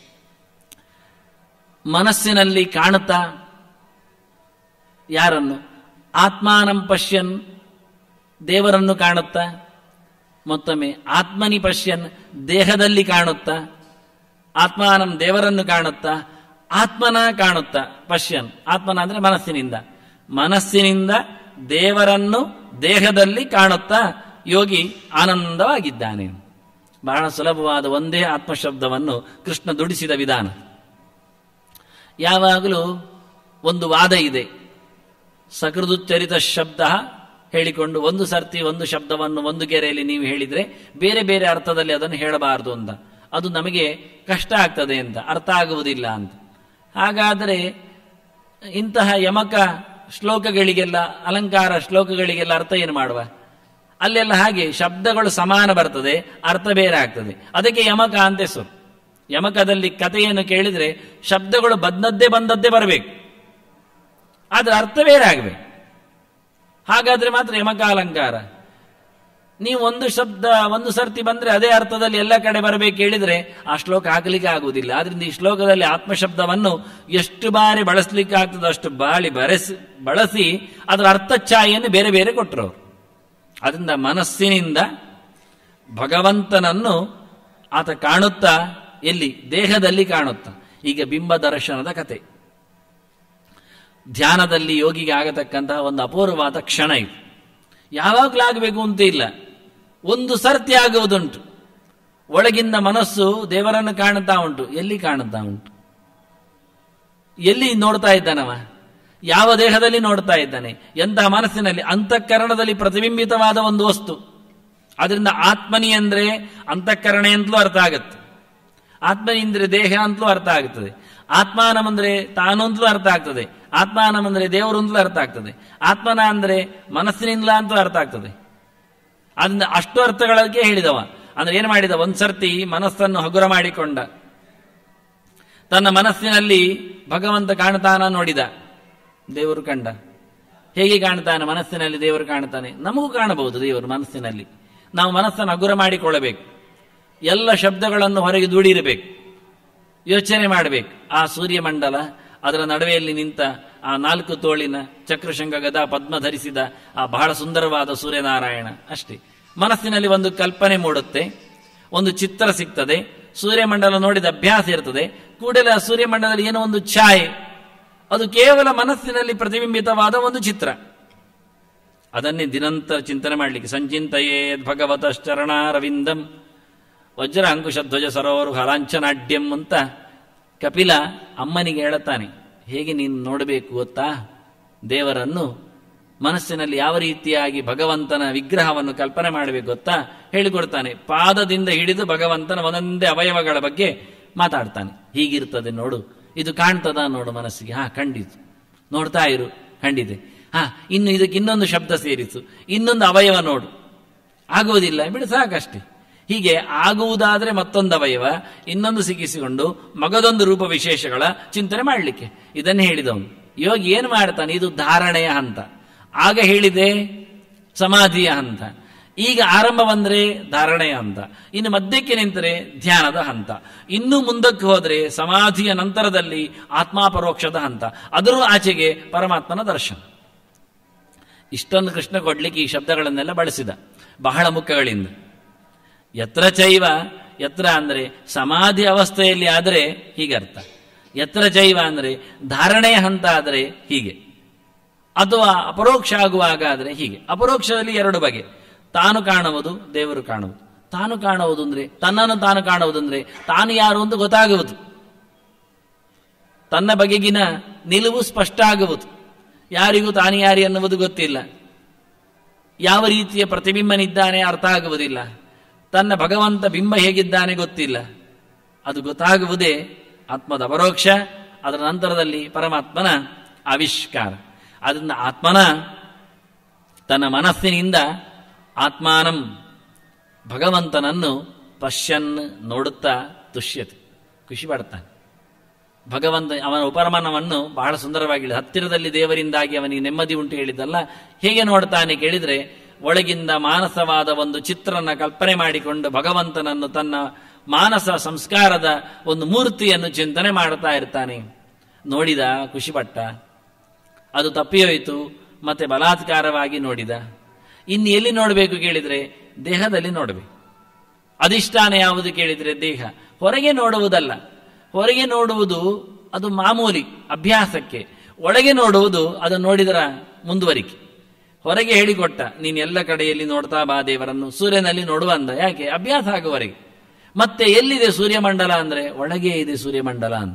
ಮನಸ್ಸಿನಲ್ಲಿ ಕಾಣುತ್ತಾ ಯಾರನ್ನು? ಆತ್ಮಾನಂ ಪಶ್ಯನ್, ದೇವರನ್ನು ಕಾಣುತ್ತಾ. ಮತ್ತೊಮ್ಮೆ ಆತ್ಮನಿ ಪಶ್ಯನ್, ದೇಹದಲ್ಲಿ ಕಾಣುತ್ತಾ. ಆತ್ಮಾನಂ, ದೇವರನ್ನು ಕಾಣುತ್ತಾ. ಆತ್ಮನ ಕಾಣುತ್ತಾ. ಪಶ್ಯನ್, ಆತ್ಮನ ಅಂದ್ರೆ ಮನಸ್ಸಿನಿಂದ. ಮನಸ್ಸಿನಿಂದ ದೇವರನ್ನು ದೇಹದಲ್ಲಿ ಕಾಣುತ್ತಾ ಯೋಗಿ ಆನಂದವಾಗಿದ್ದಾನೆ. ಬಹಳ ಸುಲಭವಾದ ಒಂದೇ ಆತ್ಮಶಬ್ದವನ್ನು ಕೃಷ್ಣ ದುಡಿಸಿದ ವಿಧಾನ. ಯಾವಾಗಲೂ ಒಂದು ವಾದ ಇದೆ. ಸಕೃದುಚ್ಚರಿತ ಶಬ್ದ ಹೇಳಿಕೊಂಡು ಒಂದು ಸರ್ತಿ ಒಂದು ಶಬ್ದವನ್ನು ಒಂದು ಗೆರೆಯಲ್ಲಿ ನೀವು ಹೇಳಿದರೆ ಬೇರೆ ಬೇರೆ ಅರ್ಥದಲ್ಲಿ ಅದನ್ನು ಹೇಳಬಾರದು ಅಂತ. ಅದು ನಮಗೆ ಕಷ್ಟ ಆಗ್ತದೆ ಅಂತ, ಅರ್ಥ ಆಗುವುದಿಲ್ಲ ಅಂತ. ಹಾಗಾದರೆ ಇಂತಹ ಯಮಕ ಶ್ಲೋಕಗಳಿಗೆಲ್ಲ, ಅಲಂಕಾರ ಶ್ಲೋಕಗಳಿಗೆಲ್ಲ ಅರ್ಥ ಏನು ಮಾಡುವ? ಅಲ್ಲೆಲ್ಲ ಹಾಗೆ ಶಬ್ದಗಳು ಸಮಾನ ಬರ್ತದೆ, ಅರ್ಥ ಬೇರೆ ಆಗ್ತದೆ. ಅದಕ್ಕೆ ಯಮಕ ಅಂತ ಹೆಸರು. ಯಮಕದಲ್ಲಿ ಕಥೆಯನ್ನು ಕೇಳಿದರೆ ಶಬ್ದಗಳು ಬಂದದ್ದೇ ಬರಬೇಕು, ಆದ್ರೆ ಅರ್ಥ ಬೇರೆ ಆಗಬೇಕು. ಹಾಗಾದ್ರೆ ಮಾತ್ರ ಯಮಕ ಅಲಂಕಾರ. ನೀವು ಒಂದು ಶಬ್ದ ಒಂದು ಸರ್ತಿ ಬಂದ್ರೆ ಅದೇ ಅರ್ಥದಲ್ಲಿ ಎಲ್ಲ ಕಡೆ ಬರಬೇಕು ಹೇಳಿದ್ರೆ ಆ ಶ್ಲೋಕ ಹಾಕಲಿಕ್ಕೆ ಆಗುವುದಿಲ್ಲ. ಆದ್ರಿಂದ ಈ ಶ್ಲೋಕದಲ್ಲಿ ಆತ್ಮಶಬ್ದವನ್ನು ಎಷ್ಟು ಬಾರಿ ಬಳಸಲಿಕ್ಕೆ ಆಗ್ತದೋ ಅಷ್ಟು ಬಳಸಿ ಅದರ ಅರ್ಥಛಾಯೆಯನ್ನು ಬೇರೆ ಬೇರೆ ಕೊಟ್ಟರು ಅವರು. ಅದರಿಂದ ಮನಸ್ಸಿನಿಂದ ಭಗವಂತನನ್ನು ಆತ ಕಾಣುತ್ತಾ, ಎಲ್ಲಿ? ದೇಹದಲ್ಲಿ ಕಾಣುತ್ತಾ. ಈಗ ಬಿಂಬ ದರ್ಶನದ ಕತೆ ಧ್ಯಾನದಲ್ಲಿ ಯೋಗಿಗೆ ಆಗತಕ್ಕಂತಹ ಒಂದು ಅಪೂರ್ವವಾದ ಕ್ಷಣ ಇದು. ಯಾವಾಗಲೂ ಆಗಬೇಕು ಅಂತ ಇಲ್ಲ, ಒಂದು ಸರ್ತಿ ಆಗುವುದುಂಟು. ಒಳಗಿಂದ ಮನಸ್ಸು ದೇವರನ್ನು ಕಾಣುತ್ತಾ ಉಂಟು. ಎಲ್ಲಿ ಕಾಣುತ್ತಾ ಉಂಟು? ಎಲ್ಲಿ ನೋಡ್ತಾ ಇದ್ದಾನವ? ಯಾವ ದೇಹದಲ್ಲಿ ನೋಡ್ತಾ ಇದ್ದಾನೆ? ಎಂತಹ ಮನಸ್ಸಿನಲ್ಲಿ? ಅಂತಃಕರಣದಲ್ಲಿ ಪ್ರತಿಬಿಂಬಿತವಾದ ಒಂದು ವಸ್ತು. ಅದರಿಂದ ಆತ್ಮನಿ ಅಂದ್ರೆ ಅಂತಃಕರಣ ಅಂತಲೂ ಅರ್ಥ ಆಗುತ್ತೆ, ಆತ್ಮನಿ ಅಂದ್ರೆ ದೇಹ ಅಂತಲೂ ಅರ್ಥ ಆಗುತ್ತದೆ, ಆತ್ಮಾನಂ ಅಂದ್ರೆ ತಾನು ಅಂತಲೂ ಅರ್ಥ ಆಗ್ತದೆ, ಆತ್ಮಾನಂ ಅಂದ್ರೆ ದೇವರು ಅಂತಲೂ ಅರ್ಥ ಆಗ್ತದೆ, ಆತ್ಮನ ಅಂದ್ರೆ ಮನಸ್ಸಿನಿಂದಲ ಅಂತಲೂ ಅರ್ಥ ಆಗ್ತದೆ. ಅದನ್ನ ಅಷ್ಟು ಅರ್ಥಗಳಿಗೆ ಹೇಳಿದವ. ಅಂದ್ರೆ ಏನು ಮಾಡಿದ? ಒಂದ್ಸರ್ತಿ ಮನಸ್ಸನ್ನು ಹಗುರ ಮಾಡಿಕೊಂಡ, ತನ್ನ ಮನಸ್ಸಿನಲ್ಲಿ ಭಗವಂತ ಕಾಣ್ತಾನ ನೋಡಿದ, ದೇವರು ಕಂಡ. ಹೇಗೆ ಕಾಣ್ತಾನೆ? ಮನಸ್ಸಿನಲ್ಲಿ ದೇವರು ಕಾಣ್ತಾನೆ. ನಮಗೂ ಕಾಣಬಹುದು ದೇವರು ಮನಸ್ಸಿನಲ್ಲಿ. ನಾವು ಮನಸ್ಸನ್ನು ಹಗುರ ಮಾಡಿಕೊಳ್ಳಬೇಕು, ಎಲ್ಲ ಶಬ್ದಗಳನ್ನು ಹೊರಗೆ ದೂಡಿರಬೇಕು, ಯೋಚನೆ ಮಾಡಬೇಕು. ಆ ಸೂರ್ಯಮಂಡಲ, ಅದರ ನಡುವೆಯಲ್ಲಿ ನಿಂತ ಆ 4 ತೋಳಿನ ಚಕ್ರಶಂಗ ಗದಾ ಪದ್ಮ ಧರಿಸಿದ ಆ ಬಹಳ ಸುಂದರವಾದ ಸೂರ್ಯನಾರಾಯಣ. ಅಷ್ಟೇ. ಮನಸ್ಸಿನಲ್ಲಿ ಒಂದು ಕಲ್ಪನೆ ಮೂಡುತ್ತೆ, ಒಂದು ಚಿತ್ರ ಸಿಗ್ತದೆ, ಸೂರ್ಯಮಂಡಲ ನೋಡಿದ ಅಭ್ಯಾಸ ಇರ್ತದೆ. ಕೂಡಲೇ ಆ ಸೂರ್ಯಮಂಡಲದಲ್ಲಿ ಏನೋ ಒಂದು ಛಾಯೆ, ಅದು ಕೇವಲ ಮನಸ್ಸಿನಲ್ಲಿ ಪ್ರತಿಬಿಂಬಿತವಾದ ಒಂದು ಚಿತ್ರ. ಅದನ್ನೇ ದಿನಂತರ ಚಿಂತನೆ ಮಾಡಲಿಕ್ಕೆ ಸಂಚಿಂತಯೇದ್ ಭಗವತಶ್ಚರಣಾರವಿಂದಂ ವಜ್ರ ಅಂಕುಶಧ್ವಜ ಸರೋವರ ಹಲಾಂಚನಾಡ್ಯಂ ಅಂತ ಕಪಿಲ ಅಮ್ಮನಿಗೆ ಹೇಳುತ್ತಾನೆ. ಹೇಗೆ ನೀನು ನೋಡಬೇಕು ಗೊತ್ತಾ ದೇವರನ್ನು? ಮನಸ್ಸಿನಲ್ಲಿ ಯಾವ ರೀತಿಯಾಗಿ ಭಗವಂತನ ವಿಗ್ರಹವನ್ನು ಕಲ್ಪನೆ ಮಾಡಬೇಕು ಗೊತ್ತಾ ಹೇಳಿಕೊಡ್ತಾನೆ. ಪಾದದಿಂದ ಹಿಡಿದು ಭಗವಂತನ ಒಂದೊಂದೇ ಅವಯವಗಳ ಬಗ್ಗೆ ಮಾತಾಡ್ತಾನೆ. ಹೀಗಿರ್ತದೆ ನೋಡು, ಇದು ಕಾಣ್ತದ ನೋಡು ಮನಸ್ಸಿಗೆ. ಖಂಡಿತ. ನೋಡ್ತಾ ಇರು, ಖಂಡಿತೆ. ಇನ್ನು ಇದಕ್ಕೆ ಇನ್ನೊಂದು ಶಬ್ದ ಸೇರಿಸು, ಇನ್ನೊಂದು ಅವಯವ ನೋಡು. ಆಗುವುದಿಲ್ಲ ಬಿಡು, ಸಾಕಷ್ಟೇ. ಹೀಗೆ ಆಗುವುದಾದ್ರೆ ಮತ್ತೊಂದು ಅವಯವ, ಇನ್ನೊಂದು ಸಿಕ್ಕಿಸಿಕೊಂಡು ಮಗದೊಂದು ರೂಪ ವಿಶೇಷಗಳ ಚಿಂತನೆ ಮಾಡಲಿಕ್ಕೆ ಇದನ್ನು ಹೇಳಿದವನು. ಯೋಗಿ ಏನು ಮಾಡ್ತಾನೆ? ಇದು ಧಾರಣೆಯ ಹಂತ. ಆಗ ಹೇಳಿದೆ ಸಮಾಧಿಯ ಹಂತ. ಈಗ ಆರಂಭ ಬಂದ್ರೆ ಧಾರಣೆಯ ಹಂತ, ಇನ್ನು ಮಧ್ಯಕ್ಕೆ ನಿಂತರೆ ಧ್ಯಾನದ ಹಂತ, ಇನ್ನೂ ಮುಂದಕ್ಕೆ ಹೋದರೆ ಸಮಾಧಿಯ ನಂತರದಲ್ಲಿ ಆತ್ಮಾಪರೋಕ್ಷದ ಹಂತ, ಅದರ ಆಚೆಗೆ ಪರಮಾತ್ಮನ ದರ್ಶನ. ಇಷ್ಟೊಂದು ಕೃಷ್ಣ ಕೊಡ್ಲಿಕ್ಕೆ ಈ ಶಬ್ದಗಳನ್ನೆಲ್ಲ ಬಳಸಿದ ಬಹಳ ಮುಖಗಳಿಂದ. ಯತ್ರ ಚೈವ, ಯತ್ರ ಅಂದ್ರೆ ಸಮಾಧಿ ಅವಸ್ಥೆಯಲ್ಲಿ ಆದರೆ ಹೀಗೆ ಅರ್ಥ, ಯತ್ರ ಚೈವ ಅಂದ್ರೆ ಧಾರಣೆಯ ಹಂತ ಆದರೆ ಹೀಗೆ, ಅಥವಾ ಅಪರೋಕ್ಷ ಆಗುವಾಗ ಆದರೆ ಹೀಗೆ. ಅಪರೋಕ್ಷದಲ್ಲಿ 2 ಬಗೆ. ತಾನು ಕಾಣುವುದು, ದೇವರು ಕಾಣುವುದು. ತಾನು ಕಾಣುವುದು ಅಂದ್ರೆ ತನ್ನನ್ನು ತಾನು ಕಾಣುವುದು ಅಂದ್ರೆ ತಾನು ಯಾರು ಅಂತ ಗೊತ್ತಾಗುವುದು, ತನ್ನ ಬಗೆಗಿನ ನಿಲುವು ಸ್ಪಷ್ಟ ಆಗುವುದು. ಯಾರಿಗೂ ತಾನು ಯಾರು ಎನ್ನುವುದು ಗೊತ್ತಿಲ್ಲ, ಯಾವ ರೀತಿಯ ಪ್ರತಿಬಿಂಬನಿದ್ದಾನೆ ಅರ್ಥ ಆಗುವುದಿಲ್ಲ, ತನ್ನ ಭಗವಂತ ಬಿಂಬ ಹೇಗಿದ್ದಾನೆ ಗೊತ್ತಿಲ್ಲ. ಅದು ಗೊತ್ತಾಗುವುದೇ ಆತ್ಮದ ಅಪರೋಕ್ಷ, ಅದರ ನಂತರದಲ್ಲಿ ಪರಮಾತ್ಮನ ಆವಿಷ್ಕಾರ. ಅದರಿಂದ ಆತ್ಮನ ತನ್ನ ಮನಸ್ಸಿನಿಂದ ಆತ್ಮಾನಂ ಭಗವಂತನನ್ನು ಪಶ್ಯನ್ ನೋಡುತ್ತಾ ತುಷ್ಯತೆ, ಖುಷಿ ಪಡ್ತಾನೆ. ಭಗವಂತ ಅವನ ಉಪರಮನವನ್ನು ಬಹಳ ಸುಂದರವಾಗಿ ಹತ್ತಿರದಲ್ಲಿ ದೇವರಿಂದಾಗಿ ಅವನಿಗೆ ನೆಮ್ಮದಿ ಉಂಟು ಹೇಳಿದ್ದಲ್ಲ. ಹೇಗೆ ನೋಡ್ತಾನೆ ಕೇಳಿದ್ರೆ, ಒಳಗಿಂದ ಮಾನಸವಾದ ಒಂದು ಚಿತ್ರನ ಕಲ್ಪನೆ ಮಾಡಿಕೊಂಡು ಭಗವಂತನನ್ನು ತನ್ನ ಮಾನಸ ಸಂಸ್ಕಾರದ ಒಂದು ಮೂರ್ತಿಯನ್ನು ಚಿಂತನೆ ಮಾಡ್ತಾ ಇರ್ತಾನೆ. ನೋಡಿದ, ಖುಷಿಪಟ್ಟ, ಅದು ತಪ್ಪಿಯೋಯಿತು, ಮತ್ತೆ ಬಲಾತ್ಕಾರವಾಗಿ ನೋಡಿದ. ಇನ್ನು ಎಲ್ಲಿ ನೋಡಬೇಕು ಕೇಳಿದರೆ ದೇಹದಲ್ಲಿ ನೋಡಬೇಕು. ಅಧಿಷ್ಠಾನ ಯಾವುದು ಕೇಳಿದರೆ ದೇಹ. ಹೊರಗೆ ನೋಡುವುದಲ್ಲ. ಹೊರಗೆ ನೋಡುವುದು ಅದು ಮಾಮೂಲಿ ಅಭ್ಯಾಸಕ್ಕೆ. ಒಳಗೆ ನೋಡುವುದು ಅದು ನೋಡಿದರ ಮುಂದುವರಿಕೆ. ಹೊರಗೆ ಹೇಳಿಕೊಟ್ಟ, ನೀನು ಎಲ್ಲ ಕಡೆಯಲ್ಲಿ ನೋಡ್ತಾ ಬಾ ದೇವರನ್ನು, ಸೂರ್ಯನಲ್ಲಿ ನೋಡುವ ಅಂದ. ಯಾಕೆ? ಅಭ್ಯಾಸ ಆಗುವವರೆಗೆ. ಮತ್ತೆ ಎಲ್ಲಿದೆ ಸೂರ್ಯಮಂಡಲ ಅಂದರೆ ಒಳಗೆ ಇದೆ ಸೂರ್ಯಮಂಡಲ ಅಂತ.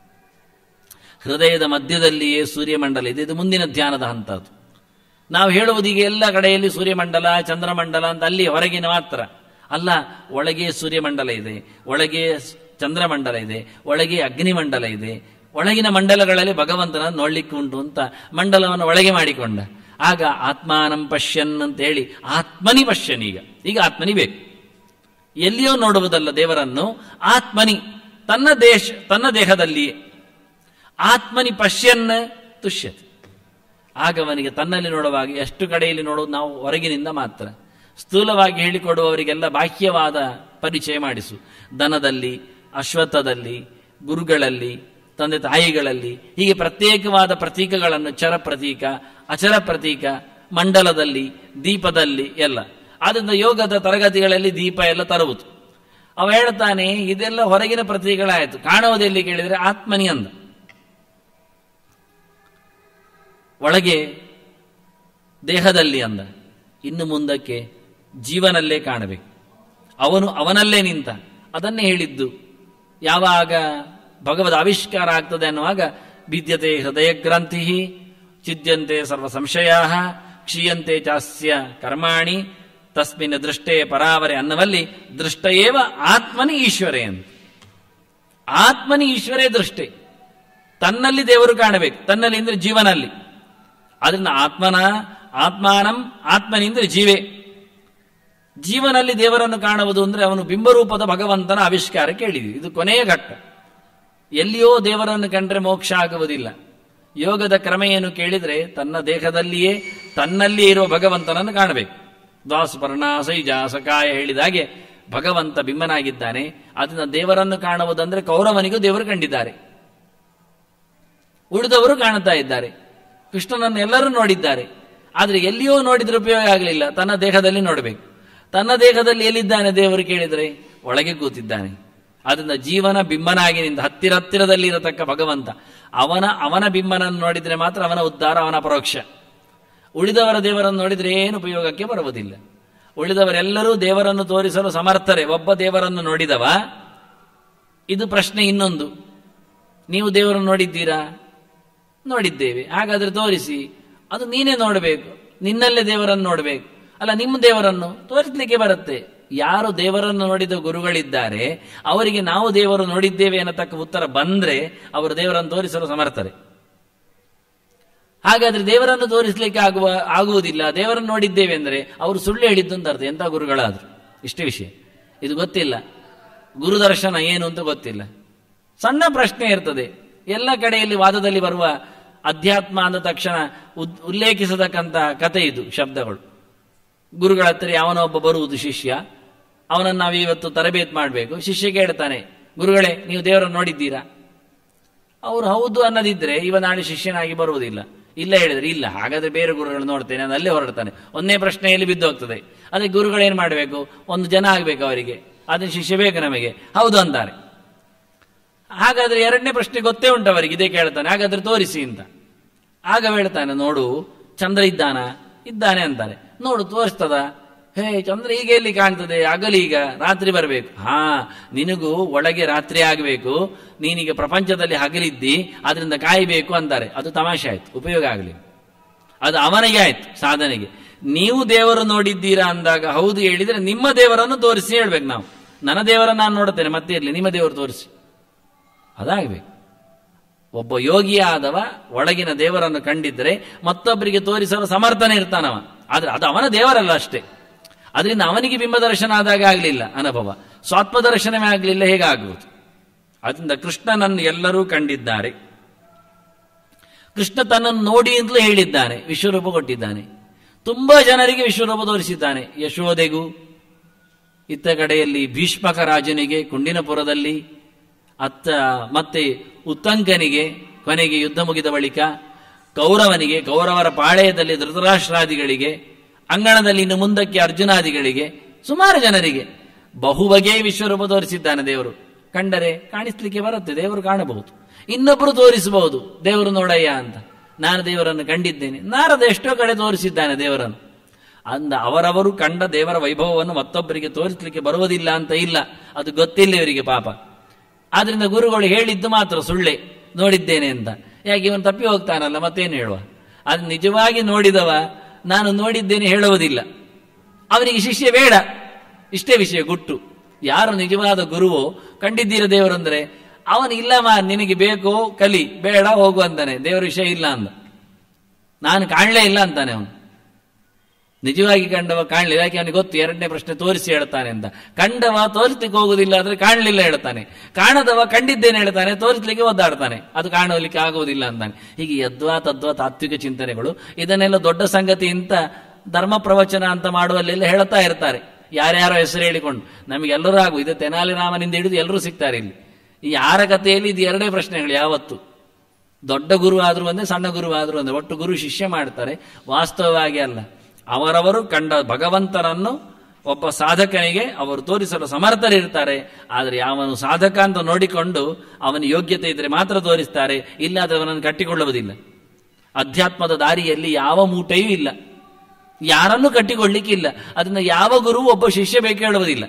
ಹೃದಯದ ಮಧ್ಯದಲ್ಲಿಯೇ ಸೂರ್ಯಮಂಡಲ ಇದೆ. ಇದು ಮುಂದಿನ ಧ್ಯಾನದ ಹಂತ. ಅದು ನಾವು ಹೇಳುವುದೀಗ ಎಲ್ಲ ಕಡೆಯಲ್ಲಿ ಸೂರ್ಯಮಂಡಲ ಚಂದ್ರಮಂಡಲ ಅಂತ, ಅಲ್ಲಿ ಹೊರಗಿನ ಮಾತ್ರ ಅಲ್ಲ. ಒಳಗೆ ಸೂರ್ಯಮಂಡಲ ಇದೆ, ಒಳಗೆ ಚಂದ್ರಮಂಡಲ ಇದೆ, ಒಳಗೆ ಅಗ್ನಿಮಂಡಲ ಇದೆ. ಒಳಗಿನ ಮಂಡಲಗಳಲ್ಲಿ ಭಗವಂತನ ನೋಡ್ಲಿಕ್ಕೆ ಉಂಟು ಅಂತ ಮಂಡಲವನ್ನು ಒಳಗೆ ಮಾಡಿಕೊಂಡ. ಆಗ ಆತ್ಮಾನಂ ಪಶ್ಯನ್ ಅಂತ ಹೇಳಿ ಆತ್ಮನಿ ಪಶ್ಯನ್. ಈಗ ಆತ್ಮನಿ ಬೇಕು. ಎಲ್ಲಿಯೋ ನೋಡುವುದಲ್ಲ ದೇವರನ್ನು, ಆತ್ಮನಿ, ತನ್ನ ದೇಹದಲ್ಲಿಯೇ. ಆತ್ಮನಿ ಪಶ್ಯನ್ ತುಷ್ಯತೆ. ಆಗ ಅವನಿಗೆ ತನ್ನಲ್ಲಿ ನೋಡುವಾಗ ಎಷ್ಟು ಕಡೆಯಲ್ಲಿ ನೋಡುವುದು ನಾವು ಹೊರಗಿನಿಂದ ಮಾತ್ರ. ಸ್ಥೂಲವಾಗಿ ಹೇಳಿಕೊಡುವವರಿಗೆಲ್ಲ ಬಾಹ್ಯವಾದ ಪರಿಚಯ ಮಾಡಿಸು. ದನದಲ್ಲಿ, ಅಶ್ವತ್ಥದಲ್ಲಿ, ಗುರುಗಳಲ್ಲಿ, ತಂದೆ ತಾಯಿಗಳಲ್ಲಿ, ಹೀಗೆ ಪ್ರತ್ಯೇಕವಾದ ಪ್ರತೀಕಗಳನ್ನು, ಚರ ಪ್ರತೀಕ, ಅಚರ ಪ್ರತೀಕ, ಮಂಡಲದಲ್ಲಿ, ದೀಪದಲ್ಲಿ ಎಲ್ಲ. ಆದ್ದರಿಂದ ಯೋಗದ ತರಗತಿಗಳಲ್ಲಿ ದೀಪ ಎಲ್ಲ ತರುವುದು. ಅವ ಹೇಳ್ತಾನೆ ಇದೆಲ್ಲ ಹೊರಗಿನ ಪ್ರತೀಕಗಳಾಯಿತು, ಕಾಣುವುದೆಲ್ಲಿ ಕೇಳಿದರೆ ಆತ್ಮನಿ ಅಂದ. ಒಳಗೆ ದೇಹದಲ್ಲಿ ಅಂದ. ಇನ್ನು ಮುಂದಕ್ಕೆ ಜೀವನಲ್ಲೇ ಕಾಣಬೇಕು. ಅವನಲ್ಲೇ ನಿಂತ. ಅದನ್ನೇ ಹೇಳಿದ್ದು. ಯಾವಾಗ ಭಗವದ್ ಆವಿಷ್ಕಾರ ಆಗ್ತದೆ ಅನ್ನುವಾಗ ಭಿದ್ಯತೆ ಹೃದಯ ಗ್ರಂಥಿ ಚಿದ್ಯಂತೆ ಸರ್ವ ಸಂಶಯ ಕ್ಷೀಯಂತೆ ಚಾಸ್ಯ ಕರ್ಮಾಣಿ ತಸ್ಮಿನ್ ದೃಷ್ಟೇ ಪರಾವರೆ ಅನ್ನವಲ್ಲಿ ದೃಷ್ಟಯೇವ ಆತ್ಮನಿ ಈಶ್ವರೇ ಅಂತ. ಆತ್ಮನಿ ಈಶ್ವರೇ ದೃಷ್ಟೆ. ತನ್ನಲ್ಲಿ ದೇವರು ಕಾಣಬೇಕು. ತನ್ನಲ್ಲಿ ಅಂದ್ರೆ ಜೀವನಲ್ಲಿ. ಅದರಿಂದ ಆತ್ಮಾನಂ ಆತ್ಮನಿ ಅಂದ್ರೆ ಜೀವೇ. ಜೀವನಲ್ಲಿ ದೇವರನ್ನು ಕಾಣುವುದು ಅಂದ್ರೆ ಅವನು ಬಿಂಬರೂಪದ ಭಗವಂತನ ಆವಿಷ್ಕಾರ ಕೇಳಿದ್ವಿ. ಇದು ಕೊನೆಯ ಘಟ್ಟ. ಎಲ್ಲಿಯೋ ದೇವರನ್ನು ಕಂಡ್ರೆ ಮೋಕ್ಷ ಆಗುವುದಿಲ್ಲ. ಯೋಗದ ಕ್ರಮ ಏನು ಕೇಳಿದ್ರೆ ತನ್ನ ದೇಹದಲ್ಲಿಯೇ ತನ್ನಲ್ಲಿಯೇ ಇರುವ ಭಗವಂತನನ್ನು ಕಾಣಬೇಕು. ದ್ವಾಸ್ಪರ್ಣ ಸೈಜ ಸಕಾಯ ಹೇಳಿದಾಗೆ ಭಗವಂತ ಬಿಂಬನಾಗಿದ್ದಾನೆ. ಅದನ್ನ ದೇವರನ್ನು ಕಾಣುವುದಂದ್ರೆ ಕೌರವನಿಗೂ ದೇವರು ಕಂಡಿದ್ದಾರೆ, ಉಳಿದವರು ಕಾಣುತ್ತಾ ಇದ್ದಾರೆ. ಕೃಷ್ಣನನ್ನು ಎಲ್ಲರೂ ನೋಡಿದ್ದಾರೆ. ಆದರೆ ಎಲ್ಲಿಯೋ ನೋಡಿದ್ರೆ ಉಪಯೋಗ ಆಗಲಿಲ್ಲ. ತನ್ನ ದೇಹದಲ್ಲಿ ನೋಡಬೇಕು. ತನ್ನ ದೇಹದಲ್ಲಿ ಎಲ್ಲಿದ್ದಾನೆ ದೇವರು ಕೇಳಿದರೆ ಒಳಗೆ ಕೂತಿದ್ದಾನೆ. ಅದರಿಂದ ಜೀವನ ಬಿಂಬನಾಗಿ ನಿಂತ ಹತ್ತಿರದಲ್ಲಿ ಇರತಕ್ಕ ಭಗವಂತ ಅವನ ಬಿಂಬನನ್ನು ನೋಡಿದರೆ ಮಾತ್ರ ಅವನ ಉದ್ಧಾರ, ಅವನ ಪರೋಕ್ಷ. ಉಳಿದವರ ದೇವರನ್ನು ನೋಡಿದರೆ ಏನು ಉಪಯೋಗಕ್ಕೆ ಬರುವುದಿಲ್ಲ. ಉಳಿದವರೆಲ್ಲರೂ ದೇವರನ್ನು ತೋರಿಸಲು ಸಮರ್ಥರೇ. ಒಬ್ಬ ದೇವರನ್ನು ನೋಡಿದವ. ಇದು ಪ್ರಶ್ನೆ ಇನ್ನೊಂದು. ನೀವು ದೇವರನ್ನು ನೋಡಿದ್ದೀರಾ? ನೋಡಿದ್ದೇವೆ. ಹಾಗಾದ್ರೆ ತೋರಿಸಿ. ಅದು ನೀನೇ ನೋಡಬೇಕು. ನಿನ್ನಲ್ಲೇ ದೇವರನ್ನು ನೋಡಬೇಕು. ಅಲ್ಲ, ನಿಮ್ಮ ದೇವರನ್ನು ತೋರಿಸಲಿಕ್ಕೆ ಬರುತ್ತೆ. ಯಾರು ದೇವರನ್ನು ನೋಡಿದ ಗುರುಗಳಿದ್ದಾರೆ ಅವರಿಗೆ ನಾವು ದೇವರು ನೋಡಿದ್ದೇವೆ ಅನ್ನತಕ್ಕ ಉತ್ತರ ಬಂದ್ರೆ ಅವರು ದೇವರನ್ನು ತೋರಿಸಲು ಸಮರ್ಥರೆ. ಹಾಗಾದ್ರೆ ದೇವರನ್ನು ತೋರಿಸಲಿಕ್ಕೆ ಆಗುವುದಿಲ್ಲ. ದೇವರನ್ನು ನೋಡಿದ್ದೇವೆ ಅಂದರೆ ಅವರು ಸುಳ್ಳು ಹೇಳಿದ್ದು ಅಂತ ಅರ್ಥ. ಎಂಥ ಗುರುಗಳಾದ್ರು. ಇಷ್ಟೇ ವಿಷಯ. ಇದು ಗೊತ್ತಿಲ್ಲ. ಗುರುದರ್ಶನ ಏನು ಅಂತ ಗೊತ್ತಿಲ್ಲ. ಸಣ್ಣ ಪ್ರಶ್ನೆ ಇರ್ತದೆ. ಎಲ್ಲ ಕಡೆಯಲ್ಲಿ ವಾದದಲ್ಲಿ ಬರುವ ಅಧ್ಯಾತ್ಮ ಅಂದ ತಕ್ಷಣ ಉಲ್ಲೇಖಿಸತಕ್ಕಂಥ ಕಥೆ ಇದು. ಶಬ್ದಗಳು ಗುರುಗಳ ಹತ್ರ ಯಾವನೋ ಒಬ್ಬ ಬರುವುದು ಶಿಷ್ಯ. ಅವನನ್ನು ನಾವು ಇವತ್ತು ತರಬೇತಿ ಮಾಡಬೇಕು. ಶಿಷ್ಯ ಕೇಳ್ತಾನೆ, ಗುರುಗಳೇ ನೀವು ದೇವರನ್ನು ನೋಡಿದ್ದೀರಾ? ಅವರು ಹೌದು ಅನ್ನದಿದ್ರೆ ಇವ ನಾಳೆ ಶಿಷ್ಯನಾಗಿ ಬರುವುದಿಲ್ಲ. ಇಲ್ಲ ಹೇಳಿದ್ರೆ ಇಲ್ಲ, ಹಾಗಾದ್ರೆ ಬೇರೆ ಗುರುಗಳು ನೋಡ್ತೇನೆ ನಾನು ಅಲ್ಲೇ ಹೊರಡ್ತಾನೆ. ಒಂದೇ ಪ್ರಶ್ನೆಯಲ್ಲಿ ಬಿದ್ದು ಹೋಗ್ತದೆ. ಅದಕ್ಕೆ ಗುರುಗಳೇನು ಮಾಡಬೇಕು? ಒಂದು ಜನ ಆಗಬೇಕು ಅವರಿಗೆ. ಅದನ್ನ ಶಿಷ್ಯ ಬೇಕು ನಮಗೆ. ಹೌದು ಅಂತಾರೆ. ಹಾಗಾದ್ರೆ ಎರಡನೇ ಪ್ರಶ್ನೆ ಗೊತ್ತೇ ಉಂಟು ಅವರಿಗೆ. ಇದೇ ಕೇಳ್ತಾನೆ, ಹಾಗಾದ್ರೆ ತೋರಿಸಿ ಅಂತ. ಆಗ ಹೇಳ್ತಾನೆ, ನೋಡು ಚಂದ್ರ ಇದ್ದಾನೆ ಅಂತಾರೆ. ನೋಡು ತೋರಿಸ್ತದ? ಹೇ, ಚಂದ್ರ ಈಗ ಎಲ್ಲಿ ಕಾಣ್ತದೆ? ಹಗಲೀಗ, ರಾತ್ರಿ ಬರಬೇಕು. ನಿನಗೂ ಒಳಗೆ ರಾತ್ರಿ ಆಗಬೇಕು. ನೀನೀಗ ಪ್ರಪಂಚದಲ್ಲಿ ಹಗಲಿದ್ದಿ, ಅದರಿಂದ ಕಾಯಬೇಕು ಅಂತಾರೆ. ಅದು ತಮಾಷೆ ಆಯ್ತು, ಉಪಯೋಗ ಆಗಲಿ. ಅದು ಅವನಿಗೆ ಆಯ್ತು, ಸಾಧನೆಗೆ. ನೀವು ದೇವರು ನೋಡಿದ್ದೀರಾ ಅಂದಾಗ ಹೌದು ಹೇಳಿದ್ರೆ ನಿಮ್ಮ ದೇವರನ್ನು ತೋರಿಸಿ ಹೇಳ್ಬೇಕು. ನಾವು ನನ್ನ ದೇವರನ್ನು ನಾನು ನೋಡುತ್ತೇನೆ, ಮತ್ತೆ ಇರಲಿ, ನಿಮ್ಮ ದೇವರು ತೋರಿಸಿ. ಅದಾಗಬೇಕು. ಒಬ್ಬ ಯೋಗಿಯಾದವ ಒಳಗಿನ ದೇವರನ್ನು ಕಂಡಿದ್ರೆ ಮತ್ತೊಬ್ಬರಿಗೆ ತೋರಿಸಲು ಸಮರ್ಥನೆ ಇರ್ತಾನವ. ಆದ್ರೆ ಅದು ಅವನ ದೇವರಲ್ಲ ಅಷ್ಟೇ. ಅದರಿಂದ ಅವನಿಗೆ ಬಿಂಬ ದರ್ಶನ ಆದಾಗ ಆಗಲಿಲ್ಲ ಅನುಭವ, ಸ್ವಾತ್ಮ ದರ್ಶನವೇ ಆಗಲಿಲ್ಲ, ಹೇಗಾಗುವುದು? ಅದರಿಂದ ಕೃಷ್ಣನನ್ನು ಎಲ್ಲರೂ ಕಂಡಿದ್ದಾರೆ. ಕೃಷ್ಣ ತನ್ನನ್ನು ನೋಡಿ ಅಂತಲೂ ಹೇಳಿದ್ದಾನೆ, ವಿಶ್ವರೂಪ ಕೊಟ್ಟಿದ್ದಾನೆ. ತುಂಬಾ ಜನರಿಗೆ ವಿಶ್ವರೂಪ ತೋರಿಸಿದ್ದಾನೆ. ಯಶೋದೆಗೂ ಇತ್ತ ಕಡೆಯಲ್ಲಿ ಭೀಷ್ಮಕ ರಾಜನಿಗೆ ಕುಂಡಿನಪುರದಲ್ಲಿ, ಮತ್ತೆ ಉತ್ತಂಕನಿಗೆ ಕೊನೆಗೆ ಯುದ್ಧ ಮುಗಿದ ಬಳಿಕ ಕೌರವನಿಗೆ, ಕೌರವರ ಪಾಳೆಯದಲ್ಲಿ ಧೃತರಾಷ್ಟ್ರಾದಿಗಳಿಗೆ, ಅಂಗಣದಲ್ಲಿ ಇನ್ನು ಮುಂದಕ್ಕೆ ಅರ್ಜುನಾದಿಗಳಿಗೆ, ಸುಮಾರು ಜನರಿಗೆ ಬಹುಬಗೆಯ ವಿಶ್ವರೂಪ ತೋರಿಸಿದ್ದಾನೆ ದೇವರು. ಕಂಡರೆ ಕಾಣಿಸ್ಲಿಕ್ಕೆ ಬರುತ್ತೆ, ದೇವರು ಕಾಣಬಹುದು, ಇನ್ನೊಬ್ಬರು ತೋರಿಸಬಹುದು ದೇವರು ನೋಡಯ್ಯ ಅಂತ. ನಾನು ದೇವರನ್ನು ಕಂಡಿದ್ದೇನೆ. ನಾರದ ಎಷ್ಟೋ ಕಡೆ ತೋರಿಸಿದ್ದಾನೆ ದೇವರನ್ನು. ಅವರವರು ಕಂಡ ದೇವರ ವೈಭವವನ್ನು ಮತ್ತೊಬ್ಬರಿಗೆ ತೋರಿಸಲಿಕ್ಕೆ ಬರುವುದಿಲ್ಲ ಅಂತ ಇಲ್ಲ, ಅದು ಗೊತ್ತಿಲ್ಲ ಇವರಿಗೆ ಪಾಪ. ಆದ್ರಿಂದ ಗುರುಗಳು ಹೇಳಿದ್ದು ಮಾತ್ರ ಸುಳ್ಳೆ, ನೋಡಿದ್ದೇನೆ ಅಂತ. ಯಾಕೆ ಇವನು ತಪ್ಪಿ ಹೋಗ್ತಾನಲ್ಲ, ಮತ್ತೇನು ಹೇಳುವ? ಅದು ನಿಜವಾಗಿ ನೋಡಿದವ ನಾನು ನೋಡಿದ್ದೇನೆ ಹೇಳುವುದಿಲ್ಲ, ಅವನಿಗೆ ಶಿಷ್ಯ ಬೇಡ. ಇಷ್ಟೇ ವಿಷಯ ಗುಟ್ಟು. ಯಾರು ನಿಜವಾದ ಗುರುವೋ, ಕಂಡಿದ್ದೀರ ದೇವರಂದ್ರೆ ಅವನು ಇಲ್ಲಮ್ಮ ನಿನಗೆ ಬೇಕೋ ಕಲಿ, ಬೇಡ ಹೋಗು ಅಂತಾನೆ. ದೇವರ ವಿಷಯ ಇಲ್ಲ ಅಂದ, ನಾನು ಕಾಣಲೇ ಇಲ್ಲ ಅಂತಾನೆ ಅವನು. ನಿಜವಾಗಿ ಕಂಡವ ಕಾಣಲಿಲ್ಲ, ಯಾಕೆ ಅವನಿಗೆ ಗೊತ್ತು ಎರಡನೇ ಪ್ರಶ್ನೆ ತೋರಿಸಿ ಹೇಳ್ತಾನೆ ಅಂತ. ಕಂಡವ ತೋರಿಸ್ಲಿಕ್ಕೆ ಹೋಗುದಿಲ್ಲ ಆದ್ರೆ ಕಾಣಲಿಲ್ಲ ಹೇಳ್ತಾನೆ, ಕಾಣದವ ಕಂಡಿದ್ದೇನೆ ಹೇಳ್ತಾನೆ, ತೋರಿಸ್ಲಿಕ್ಕೆ ಒದ್ದಾಡ್ತಾನೆ, ಅದು ಕಾಣಲಿಕ್ಕೆ ಆಗುವುದಿಲ್ಲ ಅಂತಾನೆ. ಹೀಗೆ ಯದ್ವಾ ತದ್ವಾ ತಾತ್ವಿಕ ಚಿಂತನೆಗಳು. ಇದನ್ನೆಲ್ಲ ದೊಡ್ಡ ಸಂಗತಿ ಅಂತ ಧರ್ಮ ಪ್ರವಚನ ಅಂತ ಮಾಡುವಲ್ಲೆಲ್ಲ ಹೇಳ್ತಾ ಇರ್ತಾರೆ, ಯಾರ್ಯಾರೋ ಹೆಸರು ಹೇಳಿಕೊಂಡು. ನಮಗೆಲ್ಲರೂ ಆಗು, ಇದು ತೆನಾಲಿ ರಾಮನಿಂದ ಹಿಡಿದು ಎಲ್ಲರೂ ಸಿಗ್ತಾರೆ ಇಲ್ಲಿ. ಈ ಯಾರ ಕಥೆಯಲ್ಲಿ ಇದು ಎರಡೇ ಪ್ರಶ್ನೆಗಳು ಯಾವತ್ತು. ದೊಡ್ಡ ಗುರು ಆದ್ರೂ ಒಂದೇ, ಸಣ್ಣ ಗುರು ಆದ್ರೂ ಒಂದೇ, ಒಟ್ಟು ಗುರು ಶಿಷ್ಯ ಮಾಡ್ತಾರೆ. ವಾಸ್ತವವಾಗಿ ಅಲ್ಲ, ಅವರವರು ಕಂಡ ಭಗವಂತನನ್ನು ಒಬ್ಬ ಸಾಧಕನಿಗೆ ಅವರು ತೋರಿಸಲು ಸಮರ್ಥರಿರ್ತಾರೆ. ಆದರೆ ಯಾವನು ಸಾಧಕ ಅಂತ ನೋಡಿಕೊಂಡು ಅವನ ಯೋಗ್ಯತೆ ಇದ್ರೆ ಮಾತ್ರ ತೋರಿಸ್ತಾರೆ, ಇಲ್ಲಾದ್ರೆ ಅವನನ್ನು ಕಟ್ಟಿಕೊಳ್ಳುವುದಿಲ್ಲ. ಅಧ್ಯಾತ್ಮದ ದಾರಿಯಲ್ಲಿ ಯಾವ ಮೂಟೆಯೂ ಇಲ್ಲ, ಯಾರನ್ನೂ ಕಟ್ಟಿಕೊಳ್ಳಿಕ್ಕಿಲ್ಲ. ಅದನ್ನ ಯಾವ ಗುರು ಒಬ್ಬ ಶಿಷ್ಯ ಬೇಕು ಹೇಳುವುದಿಲ್ಲ,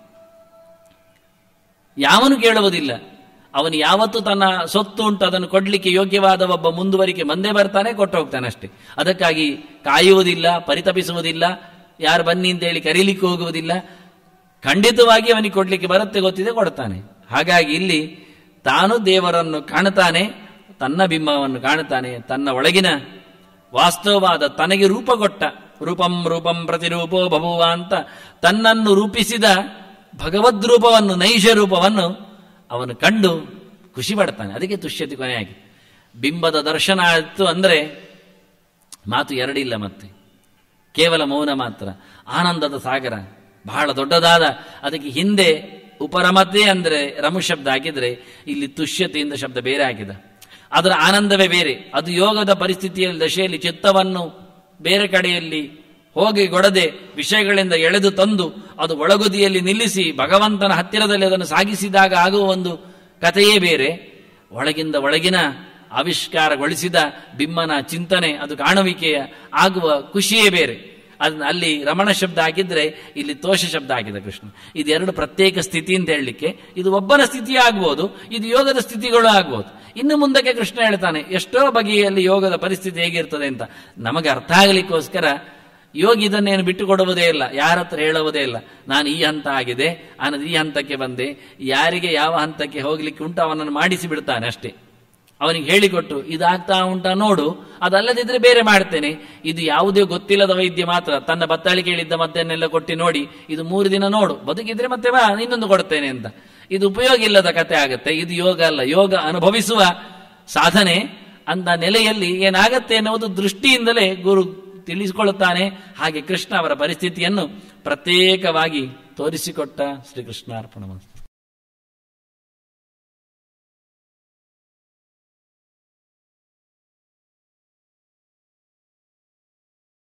ಯಾವನು ಕೇಳುವುದಿಲ್ಲ. ಅವನು ಯಾವತ್ತು ತನ್ನ ಸೊತ್ತು ಉಂಟು ಅದನ್ನು ಕೊಡ್ಲಿಕ್ಕೆ ಯೋಗ್ಯವಾದ ಒಬ್ಬ ಮುಂದುವರಿಕೆ ಬಂದೇ ಬರ್ತಾನೆ, ಕೊಟ್ಟು ಹೋಗ್ತಾನೆ ಅಷ್ಟೇ. ಅದಕ್ಕಾಗಿ ಕಾಯುವುದಿಲ್ಲ, ಪರಿತಪಿಸುವುದಿಲ್ಲ, ಯಾರು ಬನ್ನಿ ಅಂತ ಹೇಳಿ ಕರೀಲಿಕ್ಕೆ ಹೋಗುವುದಿಲ್ಲ. ಖಂಡಿತವಾಗಿ ಅವನಿಗೆ ಕೊಡ್ಲಿಕ್ಕೆ ಬರುತ್ತೆ, ಗೊತ್ತಿದೆ, ಕೊಡ್ತಾನೆ. ಹಾಗಾಗಿ ಇಲ್ಲಿ ತಾನು ದೇವರನ್ನು ಕಾಣುತ್ತಾನೆ, ತನ್ನ ಬಿಂಬವನ್ನು ಕಾಣುತ್ತಾನೆ, ತನ್ನ ಒಳಗಿನ ವಾಸ್ತವವಾದ ತನಗೆ ರೂಪ ಕೊಟ್ಟ ರೂಪಂ ರೂಪಂ ಪ್ರತಿರೂಪೋ ಬಭುವ ಅಂತ ತನ್ನನ್ನು ರೂಪಿಸಿದ ಭಗವದ್ರೂಪವನ್ನು, ನೈಷ ರೂಪವನ್ನು ಅವನು ಕಂಡು ಖುಷಿ ಪಡ್ತಾನೆ. ಅದಕ್ಕೆ ತುಷ್ಯತಿ ಕೊನೆಯಾಗಿ ಬಿಂಬದ ದರ್ಶನ ಆಯಿತು ಅಂದ್ರೆ ಮಾತು ಎರಡಿಲ್ಲ, ಮತ್ತೆ ಕೇವಲ ಮೌನ ಮಾತ್ರ. ಆನಂದದ ಸಾಗರ ಬಹಳ ದೊಡ್ಡದಾದ. ಅದಕ್ಕೆ ಹಿಂದೆ ಉಪರಮತೆ ಅಂದ್ರೆ ರಮು ಶಬ್ದ ಹಾಕಿದ್ರೆ ಇಲ್ಲಿ ತುಷ್ಯತೆಯಿಂದ ಶಬ್ದ ಬೇರೆ ಹಾಕಿದ. ಅದರ ಆನಂದವೇ ಬೇರೆ. ಅದು ಯೋಗದ ಪರಿಸ್ಥಿತಿಯಲ್ಲಿ ದಶೆಯಲ್ಲಿ ಚಿತ್ತವನ್ನು ಬೇರೆ ಕಡೆಯಲ್ಲಿ ಹೋಗಿ ಗೊಡದೆ ವಿಷಯಗಳಿಂದ ಎಳೆದು ತಂದು ಅದು ಒಳಗುದಿಯಲ್ಲಿ ನಿಲ್ಲಿಸಿ ಭಗವಂತನ ಹತ್ತಿರದಲ್ಲಿ ಅದನ್ನು ಸಾಗಿಸಿದಾಗ ಆಗುವ ಒಂದು ಕಥೆಯೇ ಬೇರೆ. ಒಳಗಿಂದ ಒಳಗಿನ ಆವಿಷ್ಕಾರಗೊಳಿಸಿದ ಬಿಮ್ಮನ ಚಿಂತನೆ, ಅದು ಕಾಣುವಿಕೆಯ ಆಗುವ ಖುಷಿಯೇ ಬೇರೆ. ಅದನ್ನ ಅಲ್ಲಿ ರಮಣ ಶಬ್ದ ಹಾಕಿದ್ರೆ ಇಲ್ಲಿ ತೋಷ ಶಬ್ದ ಹಾಕಿದ ಕೃಷ್ಣ. ಇದೆರಡು ಪ್ರತ್ಯೇಕ ಸ್ಥಿತಿ ಅಂತ ಹೇಳಲಿಕ್ಕೆ. ಇದು ಒಬ್ಬನ ಸ್ಥಿತಿ ಆಗ್ಬೋದು, ಇದು ಯೋಗದ ಸ್ಥಿತಿಗಳು ಆಗ್ಬೋದು. ಇನ್ನು ಮುಂದಕ್ಕೆ ಕೃಷ್ಣ ಹೇಳ್ತಾನೆ ಎಷ್ಟೋ ಬಗೆಯಲ್ಲಿ ಯೋಗದ ಪರಿಸ್ಥಿತಿ ಹೇಗಿರ್ತದೆ ಅಂತ. ನಮಗೆ ಅರ್ಥ ಆಗಲಿಕ್ಕೋಸ್ಕರ ಯೋಗಿ ಇದನ್ನೇನು ಬಿಟ್ಟು ಕೊಡುವುದೇ ಇಲ್ಲ, ಯಾರ ಹತ್ರ ಹೇಳುವುದೇ ಇಲ್ಲ. ನಾನು ಈ ಹಂತ ಆಗಿದೆ, ನಾನು ಈ ಹಂತಕ್ಕೆ ಬಂದೆ, ಯಾರಿಗೆ ಯಾವ ಹಂತಕ್ಕೆ ಹೋಗ್ಲಿಕ್ಕೆ ಉಂಟು ಅವನನ್ನು ಮಾಡಿಸಿ ಬಿಡ್ತಾನೆ ಅಷ್ಟೇ. ಅವನಿಗೆ ಹೇಳಿಕೊಟ್ಟು ಇದಾಗ್ತಾ ಉಂಟಾ ನೋಡು, ಅದಲ್ಲದಿದ್ರೆ ಬೇರೆ ಮಾಡ್ತೇನೆ. ಇದು ಯಾವುದೇ ಗೊತ್ತಿಲ್ಲದ ವೈದ್ಯ ಮಾತ್ರ ತನ್ನ ಬತ್ತಾಳಿ ಕೇಳಿದ್ದ ಮದ್ದನ್ನೆಲ್ಲ ಕೊಟ್ಟು ನೋಡಿ, ಇದು 3 ದಿನ ನೋಡು, ಬದುಕಿದ್ರೆ ಮತ್ತೆ ಬಾ ಇನ್ನೊಂದು ಕೊಡ್ತೇನೆ ಅಂತ. ಇದು ಉಪಯೋಗ ಇಲ್ಲದ ಕತೆ ಆಗುತ್ತೆ. ಇದು ಯೋಗ ಅಲ್ಲ, ಯೋಗ ಅನುಭವಿಸುವ ಸಾಧನೆ. ಅಂತ ನೆಲೆಯಲ್ಲಿ ಏನಾಗತ್ತೆ ಎನ್ನುವುದು ದೃಷ್ಟಿಯಿಂದಲೇ ಗುರು ತಿಳಿಸಿಕೊಳ್ಳುತ್ತಾನೆ. ಹಾಗೆ ಕೃಷ್ಣ ಅವರ ಪರಿಸ್ಥಿತಿಯನ್ನು ಪ್ರತ್ಯೇಕವಾಗಿ ತೋರಿಸಿಕೊಟ್ಟ. ಶ್ರೀಕೃಷ್ಣಾರ್ಪಣ.